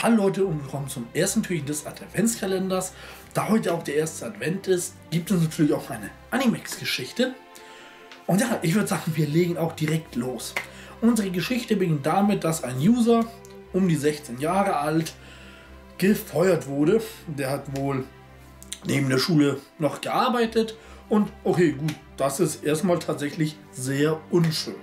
Hallo Leute und willkommen zum ersten Türchen des Adventskalenders. Da heute auch der erste Advent ist, gibt es natürlich auch eine Animex-Geschichte. Und ja, ich würde sagen, wir legen auch direkt los. Unsere Geschichte beginnt damit, dass ein User, um die 16 Jahre alt, gefeuert wurde. Der hat wohl neben der Schule noch gearbeitet. Und okay, gut, das ist erstmal tatsächlich sehr unschön.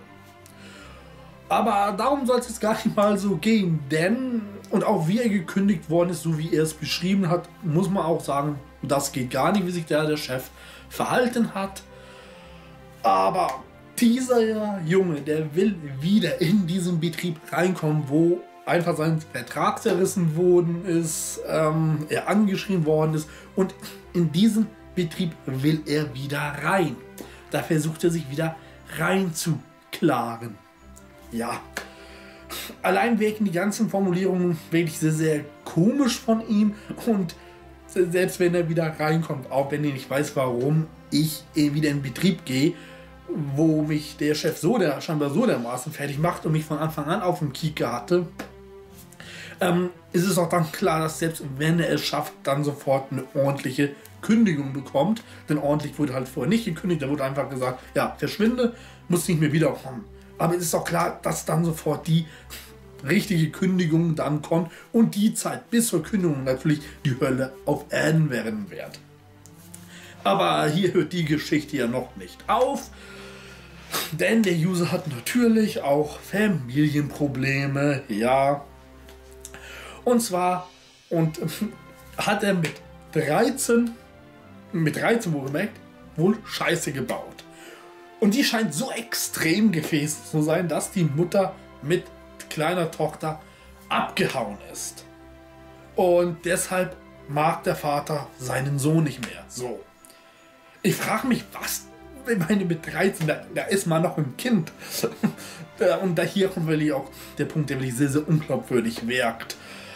Aber darum soll es jetzt gar nicht mal so gehen, denn, und auch wie er gekündigt worden ist, so wie er es beschrieben hat, muss man auch sagen, das geht gar nicht, wie sich der Chef verhalten hat. Aber dieser Junge, der will wieder in diesen Betrieb reinkommen, wo einfach sein Vertrag zerrissen worden ist, er angeschrien worden ist, und in diesen Betrieb will er wieder rein. Da versucht er sich wieder reinzuklagen. Ja, allein wirken die ganzen Formulierungen wirklich sehr, sehr komisch von ihm, und selbst wenn er wieder reinkommt, auch wenn er nicht weiß, warum ich wieder in Betrieb gehe, wo mich der Chef scheinbar so dermaßen fertig macht und mich von Anfang an auf dem Kieker hatte, ist es auch dann klar, dass selbst wenn er es schafft, dann sofort eine ordentliche Kündigung bekommt. Denn ordentlich wurde halt vorher nicht gekündigt, da wurde einfach gesagt, ja, verschwinde, muss nicht mehr wiederkommen. Aber es ist auch klar, dass dann sofort die richtige Kündigung dann kommt und die Zeit bis zur Kündigung natürlich die Hölle auf Erden werden wird. Aber hier hört die Geschichte ja noch nicht auf, denn der User hat natürlich auch Familienprobleme, ja. Und zwar hat er mit 13 wohlgemerkt, wohl Scheiße gebaut. Und die scheint so extrem gewesen zu sein, dass die Mutter mit kleiner Tochter abgehauen ist. Und deshalb mag der Vater seinen Sohn nicht mehr. So. Ich frage mich, was? Ich meine, mit 13, da ist man noch ein Kind. Und da hier kommt wirklich auch der Punkt, der wirklich sehr, sehr unglaubwürdig wirkt.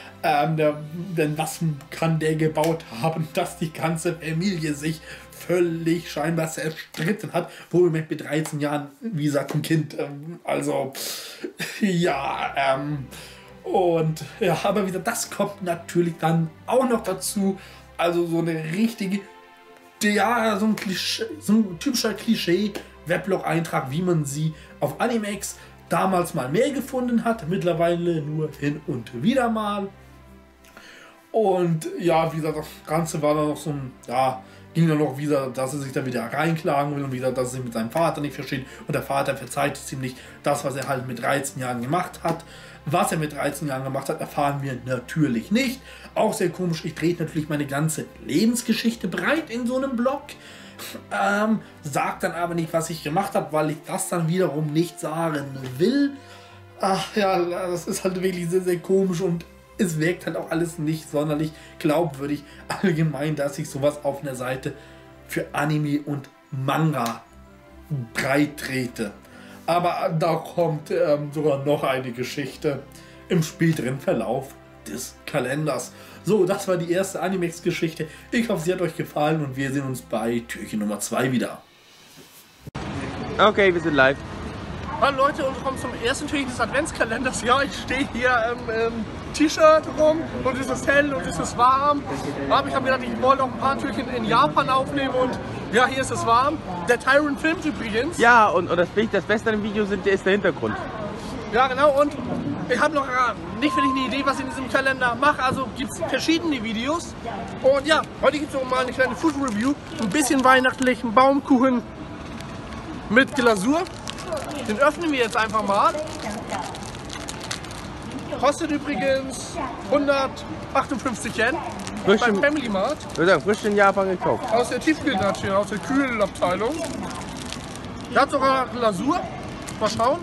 Denn was kann der gebaut haben, dass die ganze Familie sich völlig scheinbar zerstritten hat, wohl mit 13 Jahren, wie gesagt, ein Kind, und ja, aber wieder, das kommt natürlich dann auch noch dazu, also so eine richtige, ja, so ein typischer Klischee-Weblog-Eintrag, wie man sie auf Animex damals mal mehr gefunden hat, mittlerweile nur hin und wieder mal. Und ja, wie gesagt, das Ganze war dann noch so ein, ja, ging dann noch wieder, dass er sich da wieder reinklagen will und wieder, dass er sich mit seinem Vater nicht versteht. Und der Vater verzeiht es ihm nicht, das, was er halt mit 13 Jahren gemacht hat. Was er mit 13 Jahren gemacht hat, erfahren wir natürlich nicht. Auch sehr komisch, ich drehe natürlich meine ganze Lebensgeschichte breit in so einem Blog. Sagt dann aber nicht, was ich gemacht habe, weil ich das dann wiederum nicht sagen will. Ach ja, das ist halt wirklich sehr, sehr komisch, und es wirkt halt auch alles nicht sonderlich glaubwürdig allgemein, dass ich sowas auf einer Seite für Anime und Manga breit trete. Aber da kommt sogar noch eine Geschichte im späteren Verlauf des Kalenders. So, das war die erste Animex-Geschichte. Ich hoffe, sie hat euch gefallen, und wir sehen uns bei Türchen Nummer 2 wieder. Okay, wir sind live. Hallo Leute und willkommen zum ersten Türchen des Adventskalenders. Ja, ich stehe hier im T-Shirt rum und es ist hell und es ist warm. Aber ich habe gedacht, ich wollte auch ein paar Türchen in Japan aufnehmen, und ja, hier ist es warm. Der Tyrant filmt übrigens. Ja, und das Beste an dem Video ist der Hintergrund. Ja, genau, und ich habe noch nicht wirklich eine Idee, was ich in diesem Kalender mache. Also gibt es verschiedene Videos. Und ja, heute gibt es auch mal eine kleine Food Review. Ein bisschen weihnachtlichen Baumkuchen mit Glasur. Den öffnen wir jetzt einfach mal. Kostet übrigens 158 Yen beim Family Mart. Ich würde sagen, frisch in Japan gekauft. Aus der Tiefkühlnation, aus der Kühlabteilung. Der hat sogar Glasur. Mal schauen.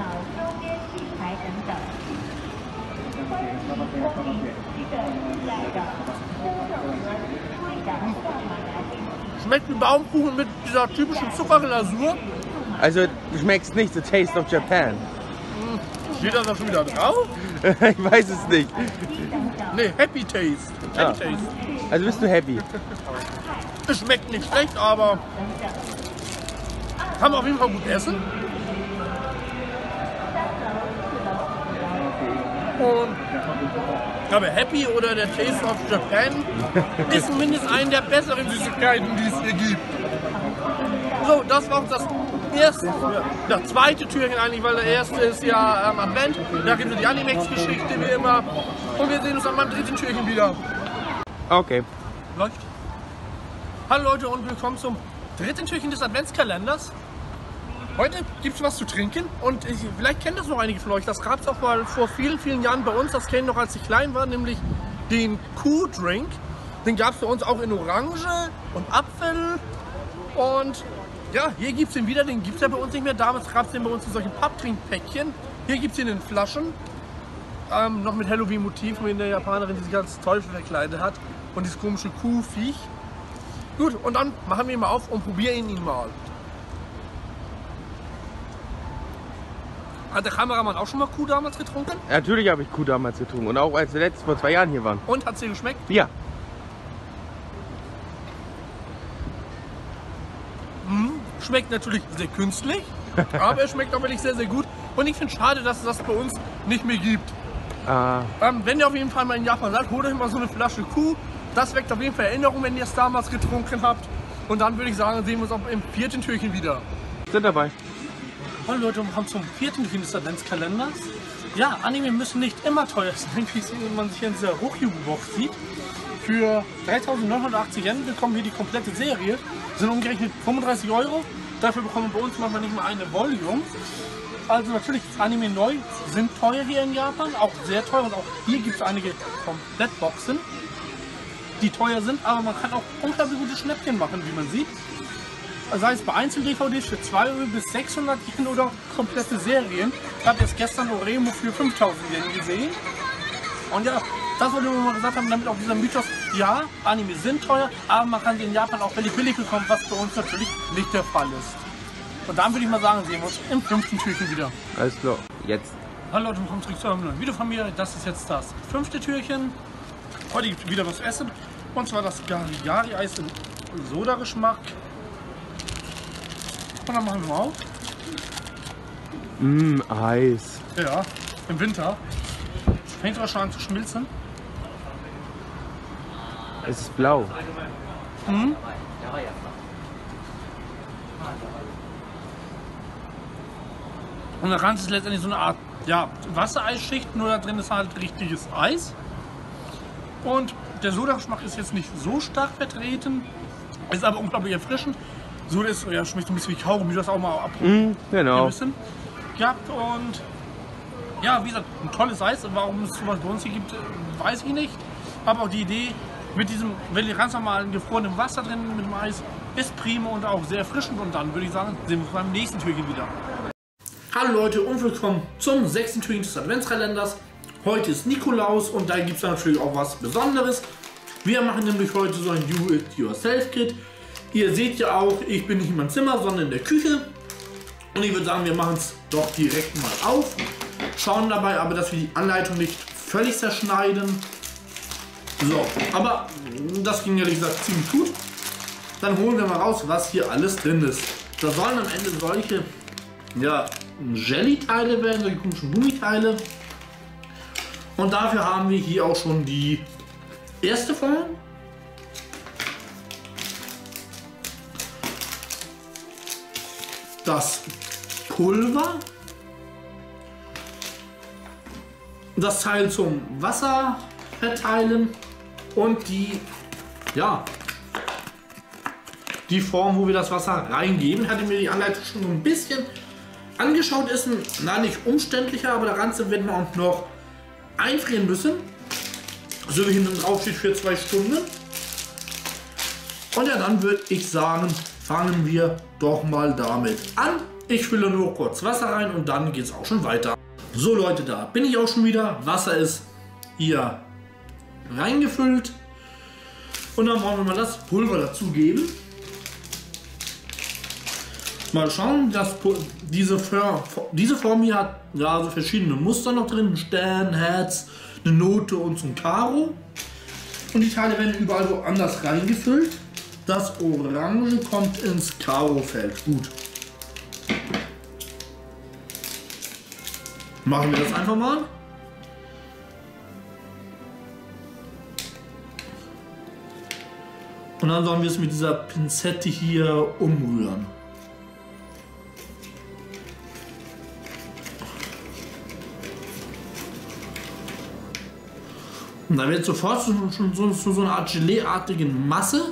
Schmeckt wie Baumkuchen mit dieser typischen Zuckerglasur. Also du schmeckst nicht The Taste of Japan. Steht das da schon wieder drauf? Ich weiß es nicht. Ne, Happy Taste. Happy Taste. Also bist du happy? Es schmeckt nicht schlecht, aber kann man auf jeden Fall gut essen. Und glaube Happy oder der Taste of Japan ist zumindest eine der besseren Süßigkeiten, die es hier gibt. So, das war das erste, das zweite Türchen eigentlich, weil der erste ist ja Advent. Da gibt es die Animex-Geschichte wie immer. Und wir sehen uns dann beim dritten Türchen wieder. Okay. Läuft. Hallo Leute und willkommen zum dritten Türchen des Adventskalenders. Heute gibt es was zu trinken und vielleicht kennen das noch einige von euch. Das gab es auch mal vor vielen, vielen Jahren bei uns. Das kennen noch, als ich klein war, nämlich den Q-Drink. Den gab es bei uns auch in Orange und Apfel. Und ja, hier gibt es den wieder. Den gibt es ja bei uns nicht mehr. Damals gab es den bei uns in solchen Papptrinkpäckchen. Hier gibt es ihn in Flaschen. Noch mit Halloween-Motiven in der Japanerin, die sich als Teufel verkleidet hat. Und dieses komische Kuhviech. Gut, und dann machen wir ihn mal auf und probieren ihn mal. Hat der Kameramann auch schon mal Kuh damals getrunken? Natürlich habe ich Kuh damals getrunken und auch als wir letztes vor 2 Jahren hier waren. Und hat es dir geschmeckt? Ja. Schmeckt natürlich sehr künstlich, aber er schmeckt auch wirklich sehr, sehr gut. Und ich finde es schade, dass es das bei uns nicht mehr gibt. Wenn ihr auf jeden Fall mal in Japan seid, holt euch mal so eine Flasche Kuh. Das weckt auf jeden Fall Erinnerungen, wenn ihr es damals getrunken habt. Und dann würde ich sagen, sehen wir uns auch im vierten Türchen wieder. Sind dabei. Hallo Leute und willkommen zum vierten Türchen des Adventskalenders. Ja, Anime müssen nicht immer teuer sein, wie man sich hier in dieser Hochjugendbox sieht. Für 3.980 Yen bekommen wir die komplette Serie. Das sind umgerechnet 35 Euro. Dafür bekommen wir bei uns manchmal nicht mal eine Volume. Also natürlich ist Anime neu, sind teuer hier in Japan, auch sehr teuer. Und auch hier gibt es einige Komplettboxen, die teuer sind. Aber man kann auch unglaublich gute Schnäppchen machen, wie man sieht. Sei es bei Einzel-DVDs für 2 Euro bis 600 Yen oder komplette Serien. Ich habe jetzt gestern Oremo für 5.000 Yen gesehen. Und ja, das wollte ich mal gesagt haben, damit auch dieser Mythos, ja, Anime sind teuer, aber man kann sie in Japan auch billig bekommen, was bei uns natürlich nicht der Fall ist. Und dann würde ich mal sagen, sehen wir uns im fünften Türchen wieder. Alles klar. Jetzt. Hallo Leute, willkommen zurück zu einem neuen Video von mir. Das ist jetzt das 5. Türchen. Heute gibt es wieder was zu essen. Und zwar das Gari-Gari-Eis im Soda-Geschmack. Und dann machen wir mal auf. Eis. Ja, im Winter. Fängt es schon an zu schmilzen. Es ist blau. Und das Ganze ist letztendlich so eine Art Wassereisschicht, nur da drin ist halt richtiges Eis. Und der Soda-Geschmack ist jetzt nicht so stark vertreten, ist aber unglaublich erfrischend. Soda ist, ja, schmeckt ein bisschen wie Kaugummi, du hast auch mal Genau. ein bisschen gehabt. Und ja, wie gesagt, ein tolles Eis. Warum es sowas bei uns hier gibt, weiß ich nicht. Aber auch die Idee mit diesem ganz normalen gefrorenen Wasser drin mit dem Eis ist prima und auch sehr erfrischend. Und dann würde ich sagen, sehen wir uns beim nächsten Türchen wieder. Hallo Leute und willkommen zum 6. Türchen des Adventskalenders. Heute ist Nikolaus und da gibt es natürlich auch was Besonderes. Wir machen nämlich heute so ein Do-It-Yourself-Kit. Ihr seht ja auch, ich bin nicht in meinem Zimmer, sondern in der Küche. Und ich würde sagen, wir machen es doch direkt mal auf. Schauen dabei aber, dass wir die Anleitung nicht völlig zerschneiden. So, aber das ging ehrlich gesagt ziemlich gut. Dann holen wir mal raus, was hier alles drin ist. Da sollen am Ende solche, ja, Jelly-Teile werden, solche komischen Gummiteile. Und dafür haben wir hier auch schon die erste Form. Das Pulver. Das Teil zum Wasser verteilen und die Form, wo wir das Wasser reingeben. Hatte mir die Anleitung schon so ein bisschen angeschaut. Ist nicht umständlicher, aber das Ganze wird man auch noch einfrieren müssen. So wie hinten drauf steht für 2 Stunden. Und ja, dann würde ich sagen, fangen wir doch mal damit an. Ich fülle nur kurz Wasser rein und dann geht es auch schon weiter. So Leute, da bin ich auch schon wieder. Wasser ist hier reingefüllt. Und dann wollen wir mal das Pulver dazugeben. Mal schauen, dass diese Form hier hat ja so verschiedene Muster noch drin. Ein Stern, Herz, eine Note und so ein Karo. Und die Teile werden überall woanders reingefüllt. Das Orange kommt ins Karo-Feld. Gut. Machen wir das einfach mal. Und dann sollen wir es mit dieser Pinzette hier umrühren. Und da wird sofort schon so eine Art Gelee-artigen Masse.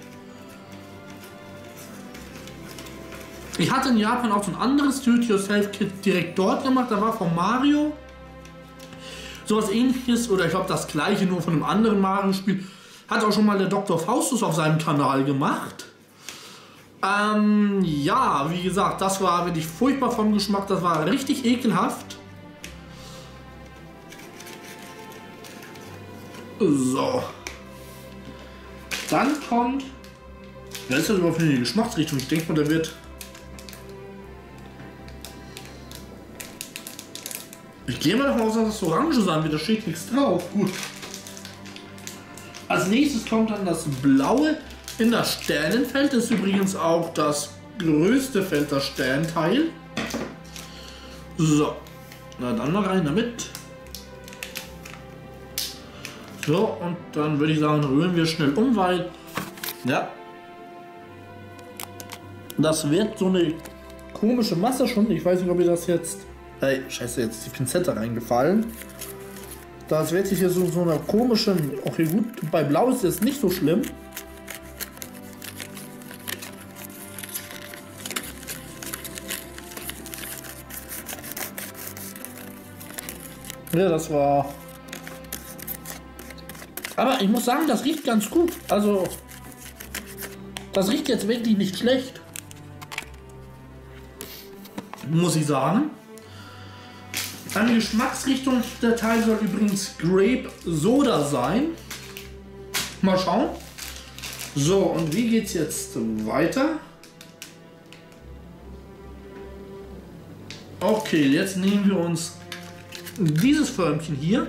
Ich hatte in Japan auch so ein anderes Do-it-yourself-Kit direkt dort gemacht. Da war von Mario sowas ähnliches, oder ich glaube das gleiche, nur von einem anderen Mario-Spiel. Hat auch schon mal der Dr. Faustus auf seinem Kanal gemacht. Ja, wie gesagt, das war wirklich furchtbar vom Geschmack. Das war richtig ekelhaft. So. Dann kommt... Was ist das überhaupt für eine Geschmacksrichtung? Ich denke mal, der wird... Ich gehe mal davon aus, dass das Orange sein wird. Da steht nichts drauf. Gut. Als nächstes kommt dann das Blaue in das Sternenfeld. Das ist übrigens auch das größte Feld, das Sternteil. So. Na dann mal rein damit. So, und dann würde ich sagen, rühren wir schnell um, weil... Ja. Das wird so eine komische Masse schon. Ich weiß nicht, ob ihr das jetzt... Ey, scheiße, jetzt ist die Pinzette reingefallen. Das wird sich hier so einer komischen... Okay, gut, bei Blau ist es nicht so schlimm. Ja, das war... Aber ich muss sagen, das riecht ganz gut. Also, das riecht jetzt wirklich nicht schlecht. Muss ich sagen. Eine Geschmacksrichtung der Teil soll übrigens Grape Soda sein. Mal schauen. So, und wie geht's jetzt weiter? Okay, jetzt nehmen wir uns dieses Förmchen hier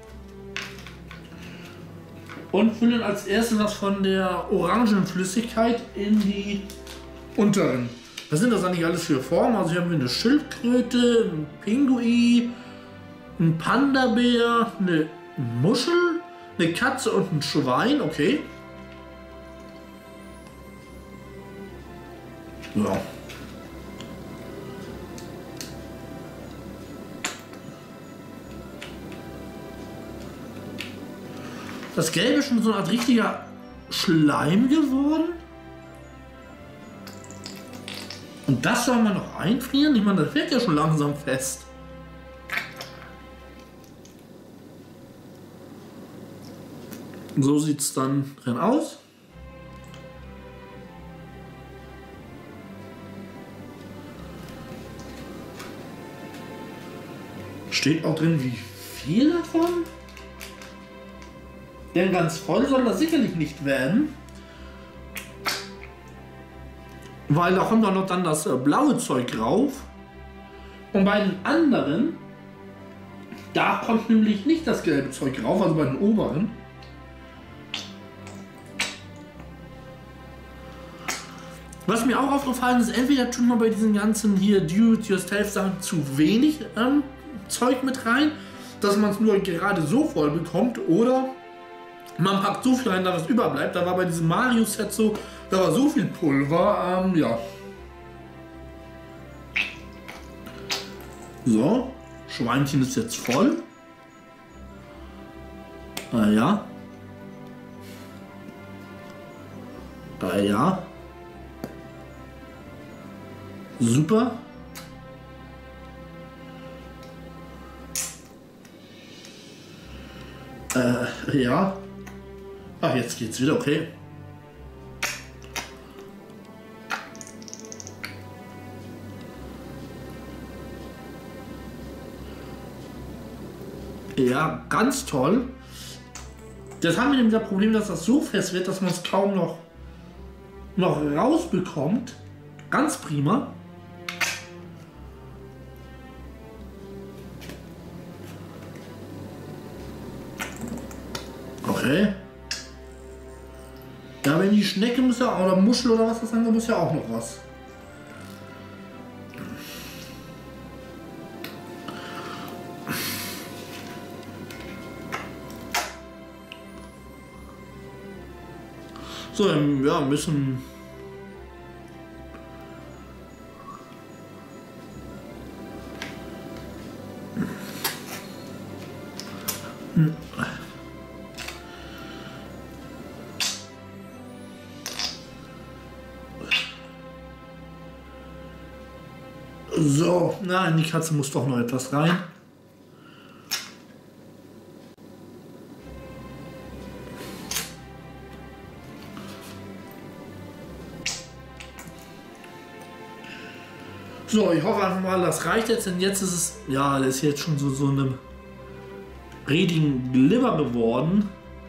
und füllen als erstes was von der Orangenflüssigkeit in die unteren. Was sind das eigentlich alles für Formen? Also hier haben wir eine Schildkröte, ein Pinguin, ein Panda-Bär, eine Muschel, eine Katze und ein Schwein. Okay. Ja. Das Gelbe ist schon so eine Art richtiger Schleim geworden. Und das soll man noch einfrieren? Ich meine, das wird ja schon langsam fest. So sieht es dann drin aus. Steht auch drin, wie viel davon? Denn ganz voll soll das sicherlich nicht werden. Weil da kommt auch noch dann das blaue Zeug rauf. Und bei den anderen, da kommt nämlich nicht das gelbe Zeug rauf, also bei den oberen. Was mir auch aufgefallen ist, entweder tut man bei diesen ganzen hier Do-it-yourself-Sachen zu wenig Zeug mit rein, dass man es nur gerade so voll bekommt, oder man packt so viel rein, dass es überbleibt. Da war bei diesem Mario-Set so, da war so viel Pulver, ja. So, Schweinchen ist jetzt voll. Ja. Ja. Super. Ja. Ach, jetzt geht's wieder, okay. Ja, ganz toll. Das haben wir nämlich das Problem, dass das so fest wird, dass man es kaum noch rausbekommt. Ganz prima. Okay. Ja, wenn die Schnecke muss ja, oder Muschel oder was das andere, muss ja auch noch was. So, ja, müssen. So, nein, die Katze muss doch noch etwas rein. So, ich hoffe einfach mal, das reicht jetzt, denn jetzt ist es, ja, das ist jetzt schon so einem redigen Glimmer geworden.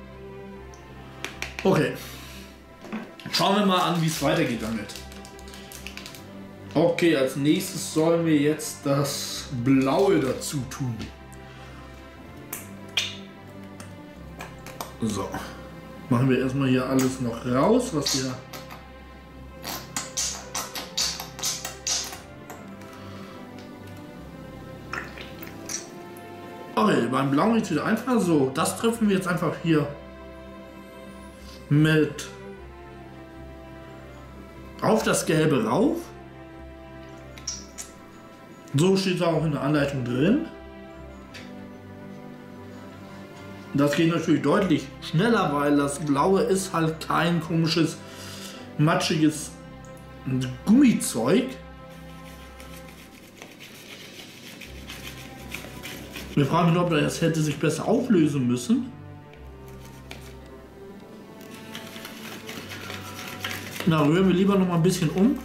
Okay. Schauen wir mal an, wie es weitergeht damit. Okay, als nächstes sollen wir jetzt das Blaue dazu tun. So. Machen wir erstmal hier alles noch raus, was wir. Okay, beim Blauen geht es wieder einfach so. Das treffen wir jetzt einfach hier mit auf das Gelbe rauf. So steht es auch in der Anleitung drin. Das geht natürlich deutlich schneller, weil das Blaue ist halt kein komisches, matschiges Gummizeug. Wir fragen uns, ob das hätte sich besser auflösen müssen. Na, rühren wir lieber noch mal ein bisschen um.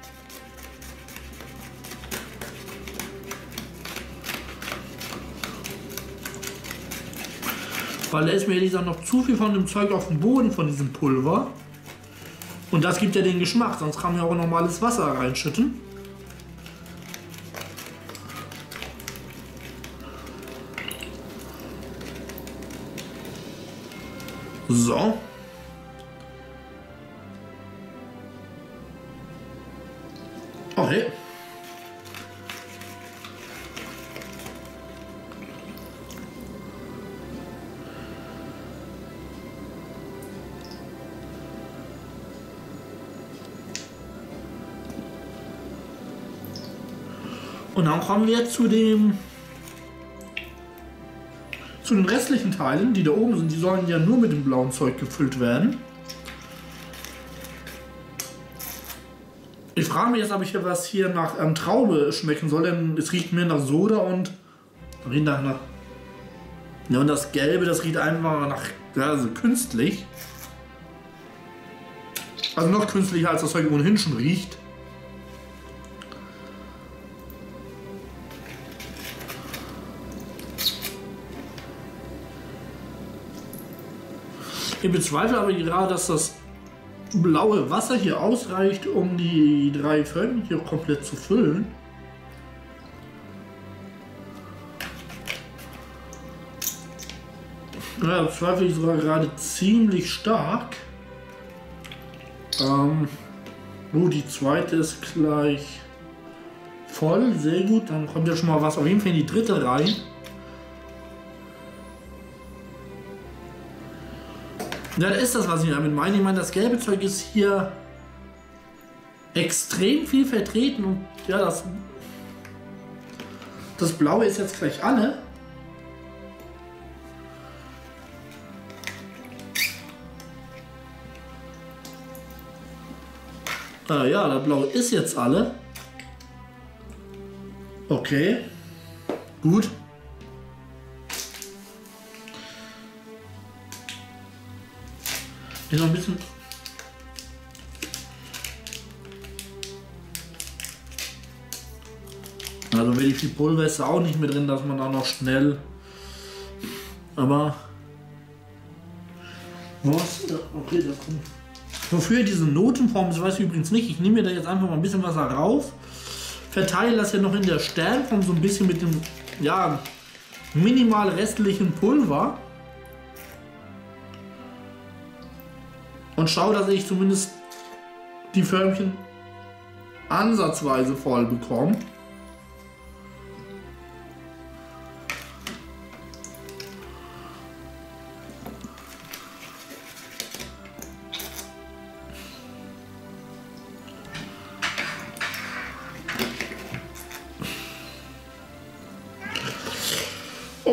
Weil da ist mir ehrlich gesagt noch zu viel von dem Zeug auf dem Boden, von diesem Pulver. Und das gibt ja den Geschmack, sonst kann man ja auch normales Wasser reinschütten. So. Okay. Und dann kommen wir zu den restlichen Teilen, die da oben sind. Die sollen ja nur mit dem blauen Zeug gefüllt werden. Ich frage mich jetzt, ob ich hier was hier nach Traube schmecken soll, denn es riecht mir nach Soda und riecht nach. Ja, und das Gelbe, das riecht einfach nach, ja, also künstlich. Also noch künstlicher, als das Zeug ohnehin schon riecht. Ich bezweifle aber gerade, dass das blaue Wasser hier ausreicht, um die 3 Förmchen hier komplett zu füllen. Ja, bezweifle ich sogar gerade ziemlich stark. Die zweite ist gleich voll, sehr gut. Dann kommt ja schon mal was auf jeden Fall in die dritte rein. Ja, da ist das, was ich damit meine. Ich meine, das gelbe Zeug ist hier extrem viel vertreten und ja, das blaue ist jetzt gleich alle. Ja, das blaue ist jetzt alle. Okay, gut. Hier noch ein bisschen. Also wirklich viel Pulver ist auch nicht mehr drin, dass man da noch schnell. Aber. Was? Okay, das kommt. Wofür diese Notenform ist, weiß ich übrigens nicht. Ich nehme mir da jetzt einfach mal ein bisschen Wasser rauf. Verteile das ja noch in der Sternform so ein bisschen mit dem, ja, minimal restlichen Pulver. Und schaue, dass ich zumindest die Förmchen ansatzweise voll bekomme.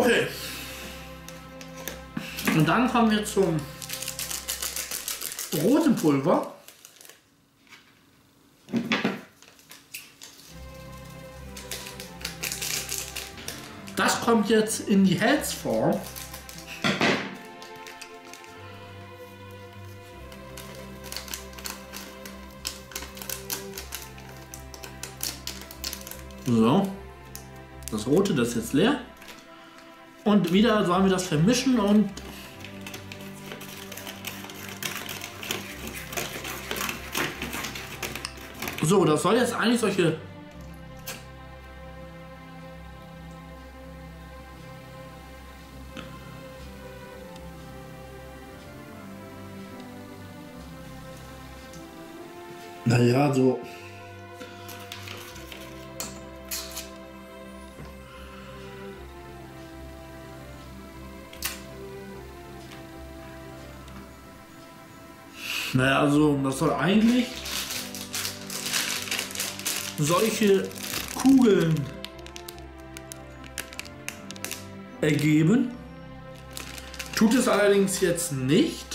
Okay. Und dann kommen wir zum roten Pulver. Das kommt jetzt in die Herzform. So, das rote, das ist jetzt leer. Und wieder sollen wir das vermischen und so, das soll jetzt eigentlich solche naja, so naja, also das soll eigentlich solche Kugeln ergeben. Tut es allerdings jetzt nicht.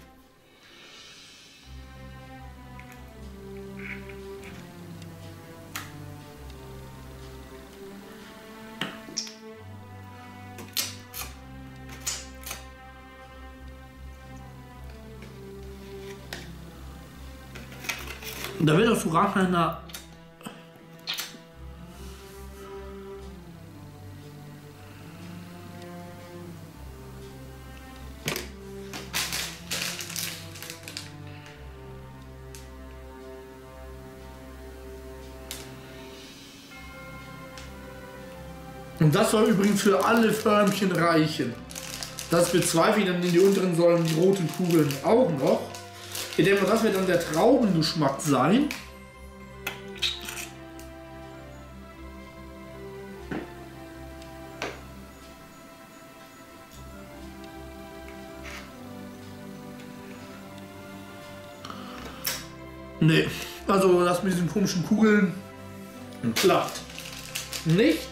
Da wird auch sogar einer und das soll übrigens für alle Förmchen reichen. Das bezweifle ich, dann in die unteren sollen die roten Kugeln auch noch. Ich denke mal, das wird dann der Traubengeschmack sein. Nee, also das mit diesen komischen Kugeln klappt nicht.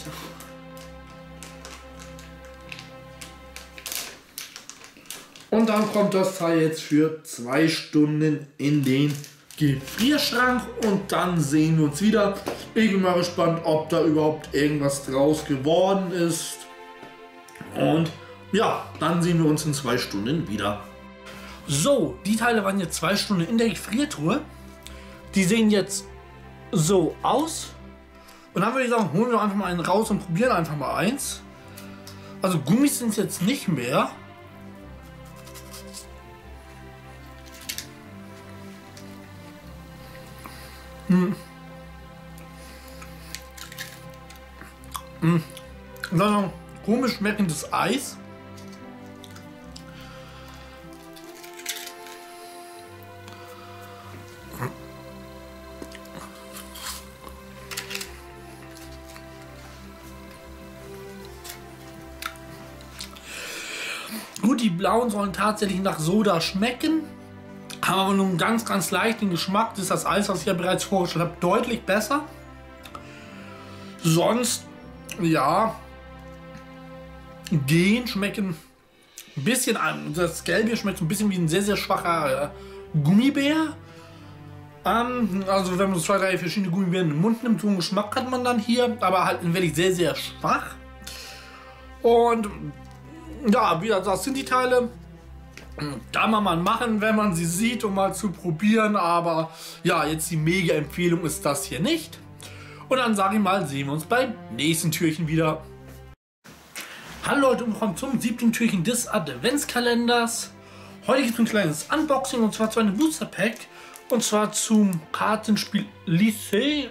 Und dann kommt das Teil jetzt für 2 Stunden in den Gefrierschrank und dann sehen wir uns wieder. Ich bin mal gespannt, ob da überhaupt irgendwas draus geworden ist. Und ja, dann sehen wir uns in 2 Stunden wieder. So, die Teile waren jetzt 2 Stunden in der Gefriertruhe. Die sehen jetzt so aus. Und dann würde ich sagen, holen wir einfach mal einen raus und probieren einfach mal eins. Also Gummis sind es jetzt nicht mehr. Sondern komisch schmeckendes Eis. Gut, die blauen sollen tatsächlich nach Soda schmecken. Haben aber nur einen ganz, ganz leichten Geschmack. Das ist das Eis, was ich ja bereits vorgestellt habe, deutlich besser. Sonst, ja, gehen, schmecken ein bisschen an. Das Gelbe schmeckt ein bisschen wie ein sehr, sehr schwacher Gummibär. Also wenn man so 2, 3 verschiedene Gummibären im Mund nimmt, so einen Geschmack hat man dann hier. Aber halt wirklich sehr, sehr schwach. Und ja, wieder, das sind die Teile. Kann man mal machen, wenn man sie sieht, um mal zu probieren. Aber ja, jetzt die Mega-Empfehlung ist das hier nicht. Und dann sage ich mal, sehen wir uns beim nächsten Türchen wieder. Hallo Leute und willkommen zum 7. Türchen des Adventskalenders. Heute gibt es ein kleines Unboxing und zwar zu einem Booster Pack. Und zwar zum Kartenspiel Lycée.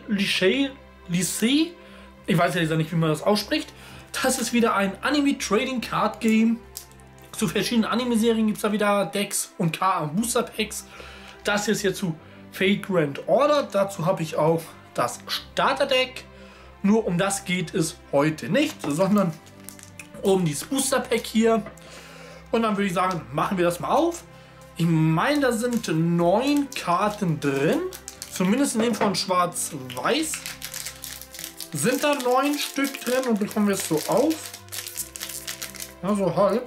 Ich weiß ja nicht, wie man das ausspricht. Das ist wieder ein Anime Trading Card Game. Zu verschiedenen Anime-Serien gibt es da wieder Decks und Booster Packs. Das ist jetzt zu Fate Grand Order. Dazu habe ich auch das Starter-Deck. Nur um das geht es heute nicht, sondern um dieses Booster Pack hier. Und dann würde ich sagen, machen wir das mal auf. Ich meine, da sind 9 Karten drin. Zumindest in dem von Schwarz-Weiß sind da 9 Stück drin und bekommen wir es so auf. Also halb.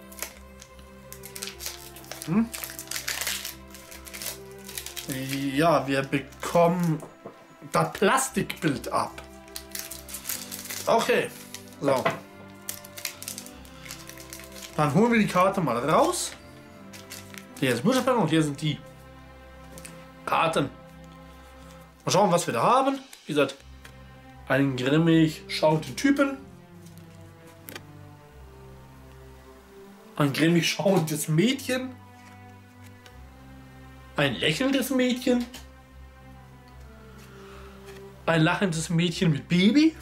Ja, wir bekommen das Plastikbild ab. Okay, so. Dann holen wir die Karte mal raus. Hier ist Boosterpack und hier sind die Karten. Mal schauen, was wir da haben. Wie gesagt, einen grimmig schauenden Typen. Ein grimmig schauendes Mädchen. Ein lächelndes Mädchen. Ein lachendes Mädchen mit Baby.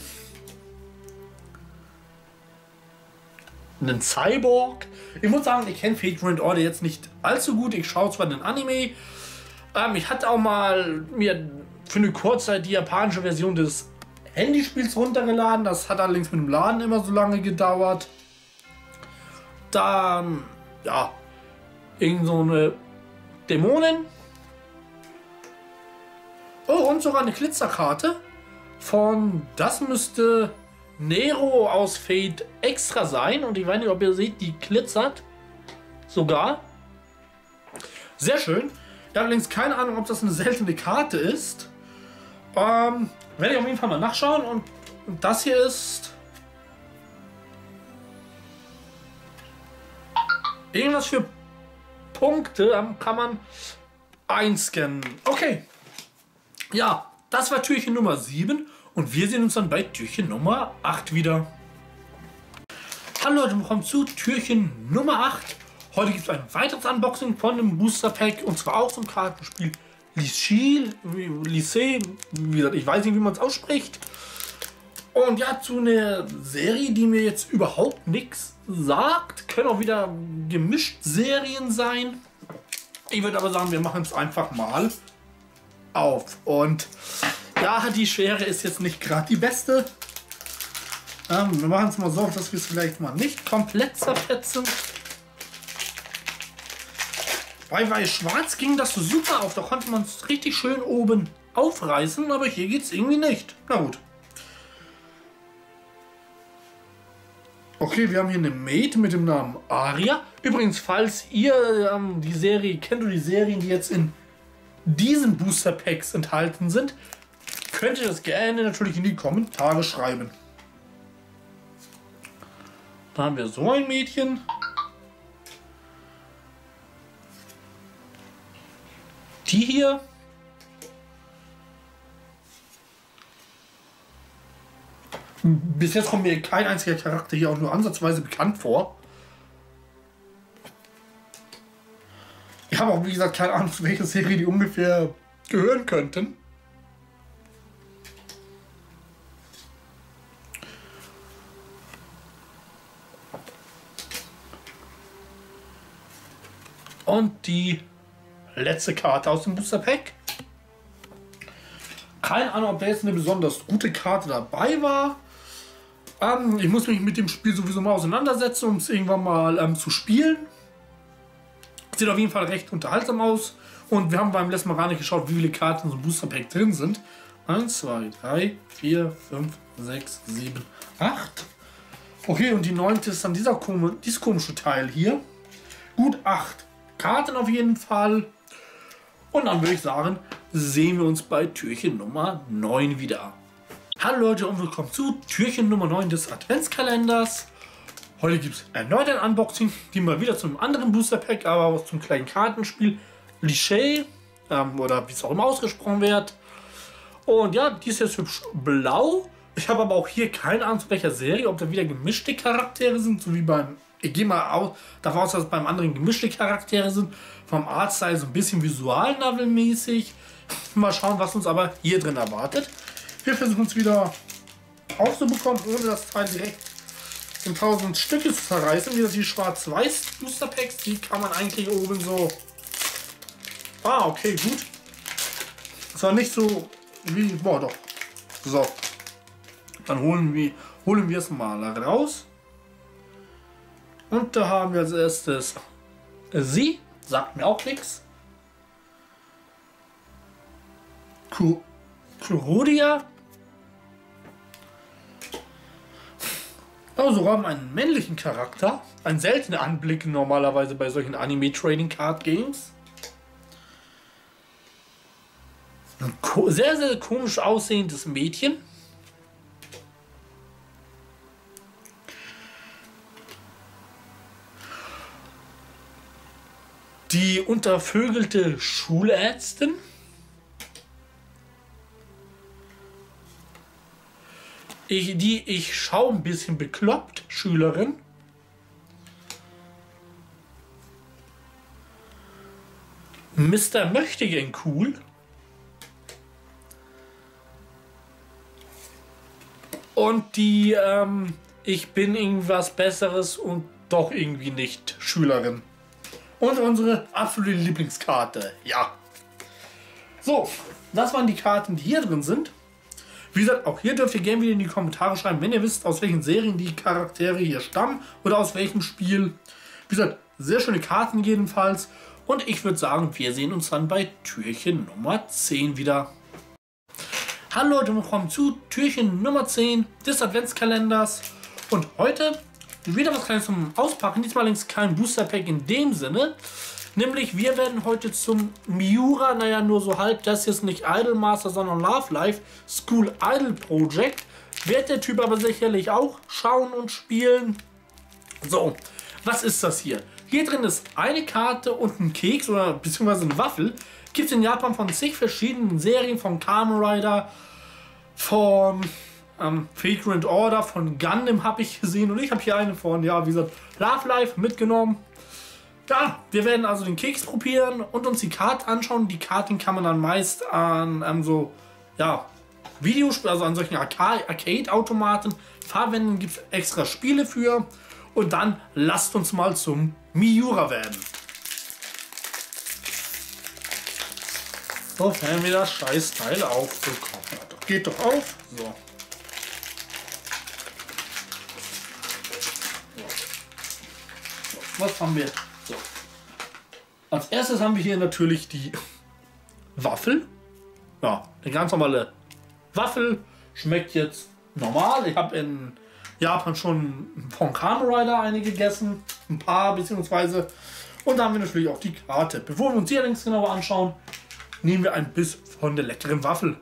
Einen Cyborg. Ich muss sagen, ich kenne Fate Grand Order jetzt nicht allzu gut. Ich schaue zwar den Anime. Ich hatte auch mal mir für eine Kurzzeit die japanische Version des Handyspiels runtergeladen. Das hat allerdings mit dem Laden immer so lange gedauert. Dann, ja, irgend so eine Dämonin. Oh, und sogar eine Glitzerkarte von, das müsste Nero aus Fate Extra sein. Und ich weiß nicht, ob ihr seht, die glitzert sogar. Sehr schön. Ich habe allerdings keine Ahnung, ob das eine seltene Karte ist. Werde ich auf jeden Fall mal nachschauen. Und das hier ist irgendwas für Punkte, kann man einscannen. Okay. Ja, das war Türchen Nummer 7 und wir sehen uns dann bei Türchen Nummer 8 wieder. Hallo Leute, willkommen zu Türchen Nummer 8. Heute gibt es ein weiteres Unboxing von einem Booster Pack und zwar auch zum Kartenspiel Lycée, wie gesagt, ich weiß nicht, wie man es ausspricht. Und ja, zu einer Serie, die mir jetzt überhaupt nichts sagt. Können auch wieder gemischt Serien sein. Ich würde aber sagen, wir machen es einfach mal auf. Und ja, die Schere ist jetzt nicht gerade die beste. Wir machen es mal so, dass wir es vielleicht mal nicht komplett zerfetzen. Bei Weiß-Schwarz ging das so super auf. Da konnte man es richtig schön oben aufreißen. Aber hier geht es irgendwie nicht. Na gut. Okay, wir haben hier eine Maid mit dem Namen Aria. Übrigens, falls ihr die Serie kennt oder die Serien, die jetzt in diesen Booster Packs enthalten sind, könnt ihr das gerne natürlich in die Kommentare schreiben. Da haben wir so ein Mädchen. Die hier. Bis jetzt kommt mir kein einziger Charakter hier auch nur ansatzweise bekannt vor. Ich habe auch, wie gesagt, keine Ahnung, zu welcher Serie die ungefähr gehören könnten. Und die letzte Karte aus dem Booster Pack. Keine Ahnung, ob da jetzt eine besonders gute Karte dabei war. Ich muss mich mit dem Spiel sowieso mal auseinandersetzen, um es irgendwann mal zu spielen. Sieht auf jeden Fall recht unterhaltsam aus. Und wir haben beim letzten Mal gar nicht geschaut, wie viele Karten in so einem Booster Pack drin sind. 1, 2, 3, 4, 5, 6, 7, 8. Okay, und die 9. ist dann dieses komische Teil hier. Gut 8 Karten auf jeden Fall. Und dann würde ich sagen, sehen wir uns bei Türchen Nummer 9 wieder. Hallo Leute und willkommen zu Türchen Nummer 9 des Adventskalenders. Heute gibt es erneut ein Unboxing, die mal wieder zu einem anderen Booster Pack, aber auch zum kleinen Kartenspiel Lycée, oder wie es auch immer ausgesprochen wird. Und ja, die ist jetzt hübsch blau. Ich habe aber auch hier keine Ahnung zu welcher Serie, ob da wieder gemischte Charaktere sind, so wie beim, ich gehe mal davon aus, dass es beim anderen gemischte Charaktere sind. Vom Artstyle so ein bisschen Visual-Novel-mäßig. Mal schauen, was uns aber hier drin erwartet. Wir versuchen es wieder aufzubekommen, ohne das Teil direkt in 1000 Stücke zu zerreißen. Wieder die schwarz-weiß Booster Packs, die kann man eigentlich oben so... Ah, okay, gut. Das war nicht so wie... Boah, doch. So. Dann holen wir es mal raus. Und da haben wir als erstes sie. Sagt mir auch nichts. Kurodia. Oh, sogar haben einen männlichen Charakter. Ein seltener Anblick normalerweise bei solchen Anime-Trading-Card-Games. Ein sehr, sehr komisch aussehendes Mädchen. Die untervögelte Schulärztin. Ich schaue ein bisschen bekloppt, Schülerin. Mr. Möchtegern cool. Und die, ich bin irgendwas Besseres und doch irgendwie nicht Schülerin. Und unsere absolute Lieblingskarte, ja. So, das waren die Karten, die hier drin sind. Wie gesagt, auch hier dürft ihr gerne wieder in die Kommentare schreiben, wenn ihr wisst, aus welchen Serien die Charaktere hier stammen oder aus welchem Spiel. Wie gesagt, sehr schöne Karten jedenfalls. Und ich würde sagen, wir sehen uns dann bei Türchen Nummer 10 wieder. Hallo Leute, willkommen zu Türchen Nummer 10 des Adventskalenders. Und heute wieder was Kleines zum Auspacken. Diesmal allerdings kein Booster Pack in dem Sinne. Nämlich, wir werden heute zum Miura, naja, nur so halb, das hier ist nicht Idolmaster, sondern Love Life School Idol Project. Wird der Typ aber sicherlich auch schauen und spielen. So, was ist das hier? Hier drin ist eine Karte und ein Keks oder beziehungsweise eine Waffel. Gibt es in Japan von zig verschiedenen Serien, von Kamen Rider, von Vagrant Order, von Gundam habe ich gesehen und ich habe hier eine von, ja, wie gesagt, Love Life mitgenommen. Ja, wir werden also den Keks probieren und uns die Karte anschauen. Die Karten kann man dann meist an so, ja, Videospielen, also an solchen Arcade-Automaten verwenden. Gibt es extra Spiele für. Und dann lasst uns mal zum Miura werden. Sofern wir das Scheißteil aufbekommen. Das geht doch auf. So. Was haben wir? So. Als erstes haben wir hier natürlich die Waffel. Ja, eine ganz normale Waffel. Schmeckt jetzt normal. Ich habe in Japan schon von Kamen Rider eine gegessen. Ein paar beziehungsweise. Und da haben wir natürlich auch die Karte. Bevor wir uns die allerdings genauer anschauen, nehmen wir ein Biss von der leckeren Waffel.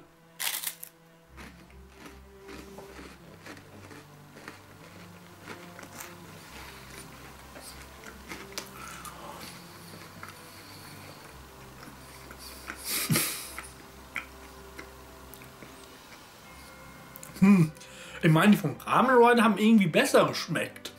Ich meine, die vom Kamen Rider haben irgendwie besser geschmeckt.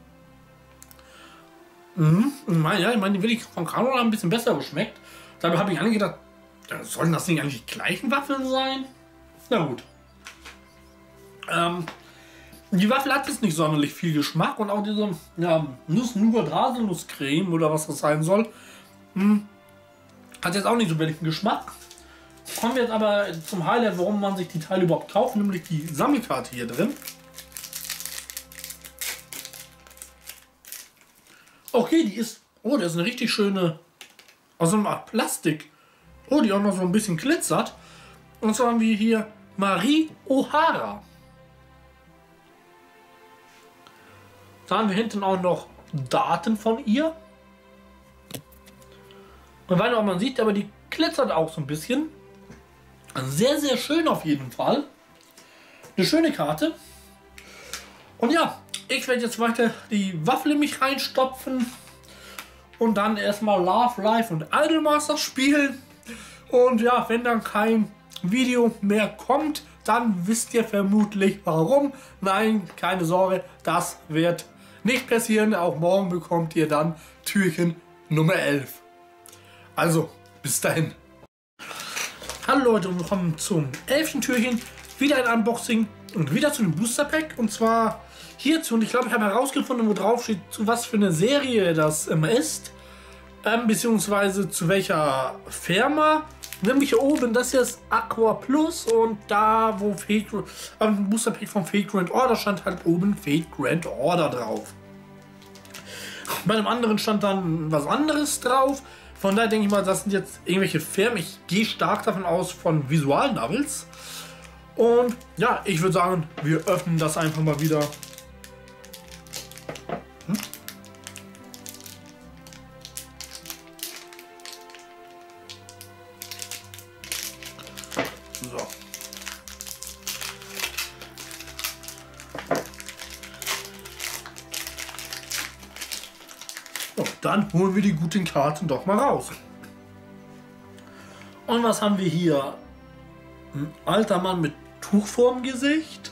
Ich meine, die wirklich vom Kamen Rider haben ein bisschen besser geschmeckt. Dabei habe ich eigentlich gedacht, sollen das nicht eigentlich die gleichen Waffeln sein? Na gut. Die Waffel hat jetzt nicht sonderlich viel Geschmack und auch diese, ja, Nuss-Nougat-Haselnusscreme oder was das sein soll, hat jetzt auch nicht so wirklich Geschmack. Kommen wir jetzt aber zum Highlight, warum man sich die Teile überhaupt kauft, nämlich die Sammelkarte hier drin. Okay, die ist, oh, das ist eine richtig schöne, aus so einer Art Plastik. Oh, die auch noch so ein bisschen glitzert. Und zwar haben wir hier Marie O'Hara. Da haben wir hinten auch noch Daten von ihr. Und weil auch man sieht, aber die glitzert auch so ein bisschen. Sehr, sehr schön auf jeden Fall. Eine schöne Karte. Und ja, ich werde jetzt weiter die Waffel in mich reinstopfen. Und dann erstmal Love Life und Idolmaster spielen. Und ja, wenn dann kein Video mehr kommt, dann wisst ihr vermutlich warum. Nein, keine Sorge, das wird nicht passieren. Auch morgen bekommt ihr dann Türchen Nummer 11. Also, bis dahin. Hallo Leute und willkommen zum 11. Türchen. Wieder ein Unboxing und wieder zu dem Booster Pack. Und zwar hierzu, und ich glaube, ich habe herausgefunden, wo drauf steht, zu was für eine Serie das ist. Beziehungsweise zu welcher Firma. Nämlich hier oben, das hier ist Aqua Plus. Und da, wo Booster Pack von Vagrant Order stand, halt oben Vagrant Order drauf. Bei dem anderen stand dann was anderes drauf. Von daher denke ich mal, das sind jetzt irgendwelche Firmen. Ich gehe stark davon aus von Visual Novels. Und ja, ich würde sagen, wir öffnen das einfach mal wieder. dann holen wir die guten Karten doch mal raus. Und was haben wir hier? Ein alter Mann mit Tuch vorm Gesicht.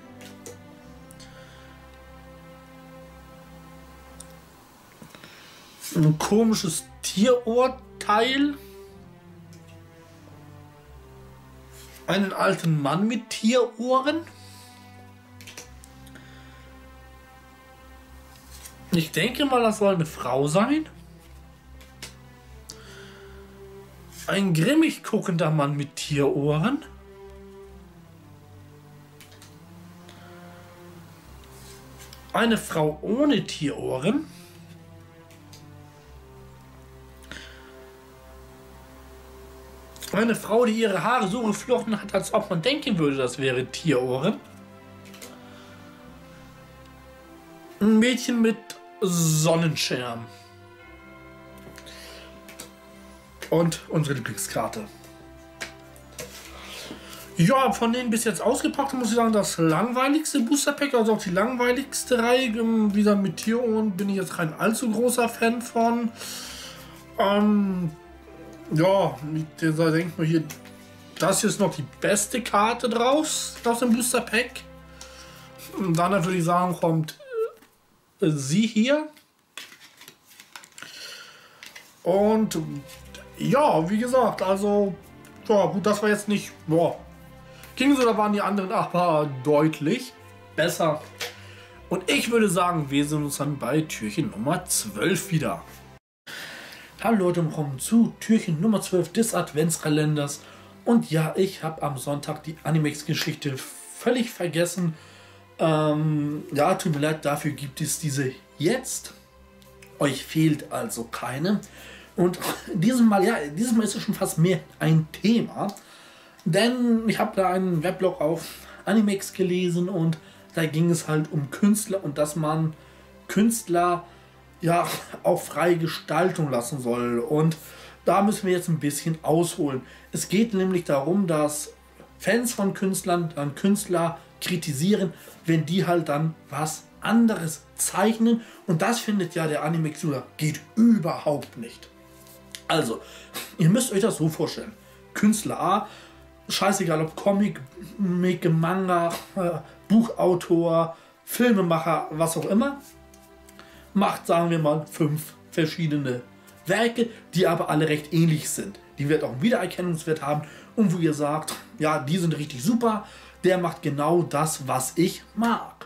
Ein komisches Tierohrteil. Einen alten Mann mit Tierohren. Ich denke mal, das soll eine Frau sein. Ein grimmig guckender Mann mit Tierohren. Eine Frau ohne Tierohren. Eine Frau, die ihre Haare so geflochten hat, als ob man denken würde, das wäre Tierohren. Ein Mädchen mit Sonnenschirm. Und unsere Lieblingskarte. Ja, von denen bis jetzt ausgepackt, muss ich sagen, das langweiligste Booster Pack, also auch die langweiligste Reihe. Wie gesagt, mit Tierohren bin ich jetzt kein allzu großer Fan von. Ja, ich denke mal hier, das hier ist noch die beste Karte draus aus dem Booster Pack. Und dann würde ich sagen, kommt sie hier. Und ja, wie gesagt, also ja, gut, das war jetzt nicht, ging so, da waren die anderen aber deutlich besser. Und ich würde sagen, wir sehen uns dann bei Türchen Nummer 12 wieder. Hallo Leute, willkommen zu Türchen Nummer 12 des Adventskalenders. Und ja, ich habe am Sonntag die Animex-Geschichte völlig vergessen. Ja, tut mir leid, dafür gibt es diese jetzt. Euch fehlt also keine. Und dieses Mal ist es schon fast mehr ein Thema. Denn ich habe da einen Weblog auf Animex gelesen und da ging es halt um Künstler und dass man Künstler ja auch freie Gestaltung lassen soll. Und da müssen wir jetzt ein bisschen ausholen. Es geht nämlich darum, dass Fans von Künstlern dann Künstler kritisieren, wenn die halt dann was anderes zeichnen. Und das findet ja der Animex-User geht überhaupt nicht. Also, ihr müsst euch das so vorstellen. Künstler A, scheißegal ob Comic, Manga, Buchautor, Filmemacher, was auch immer, macht, sagen wir mal, 5 verschiedene Werke, die aber alle recht ähnlich sind. Die wird auch einen Wiedererkennungswert haben und wo ihr sagt, ja, die sind richtig super, der macht genau das, was ich mag.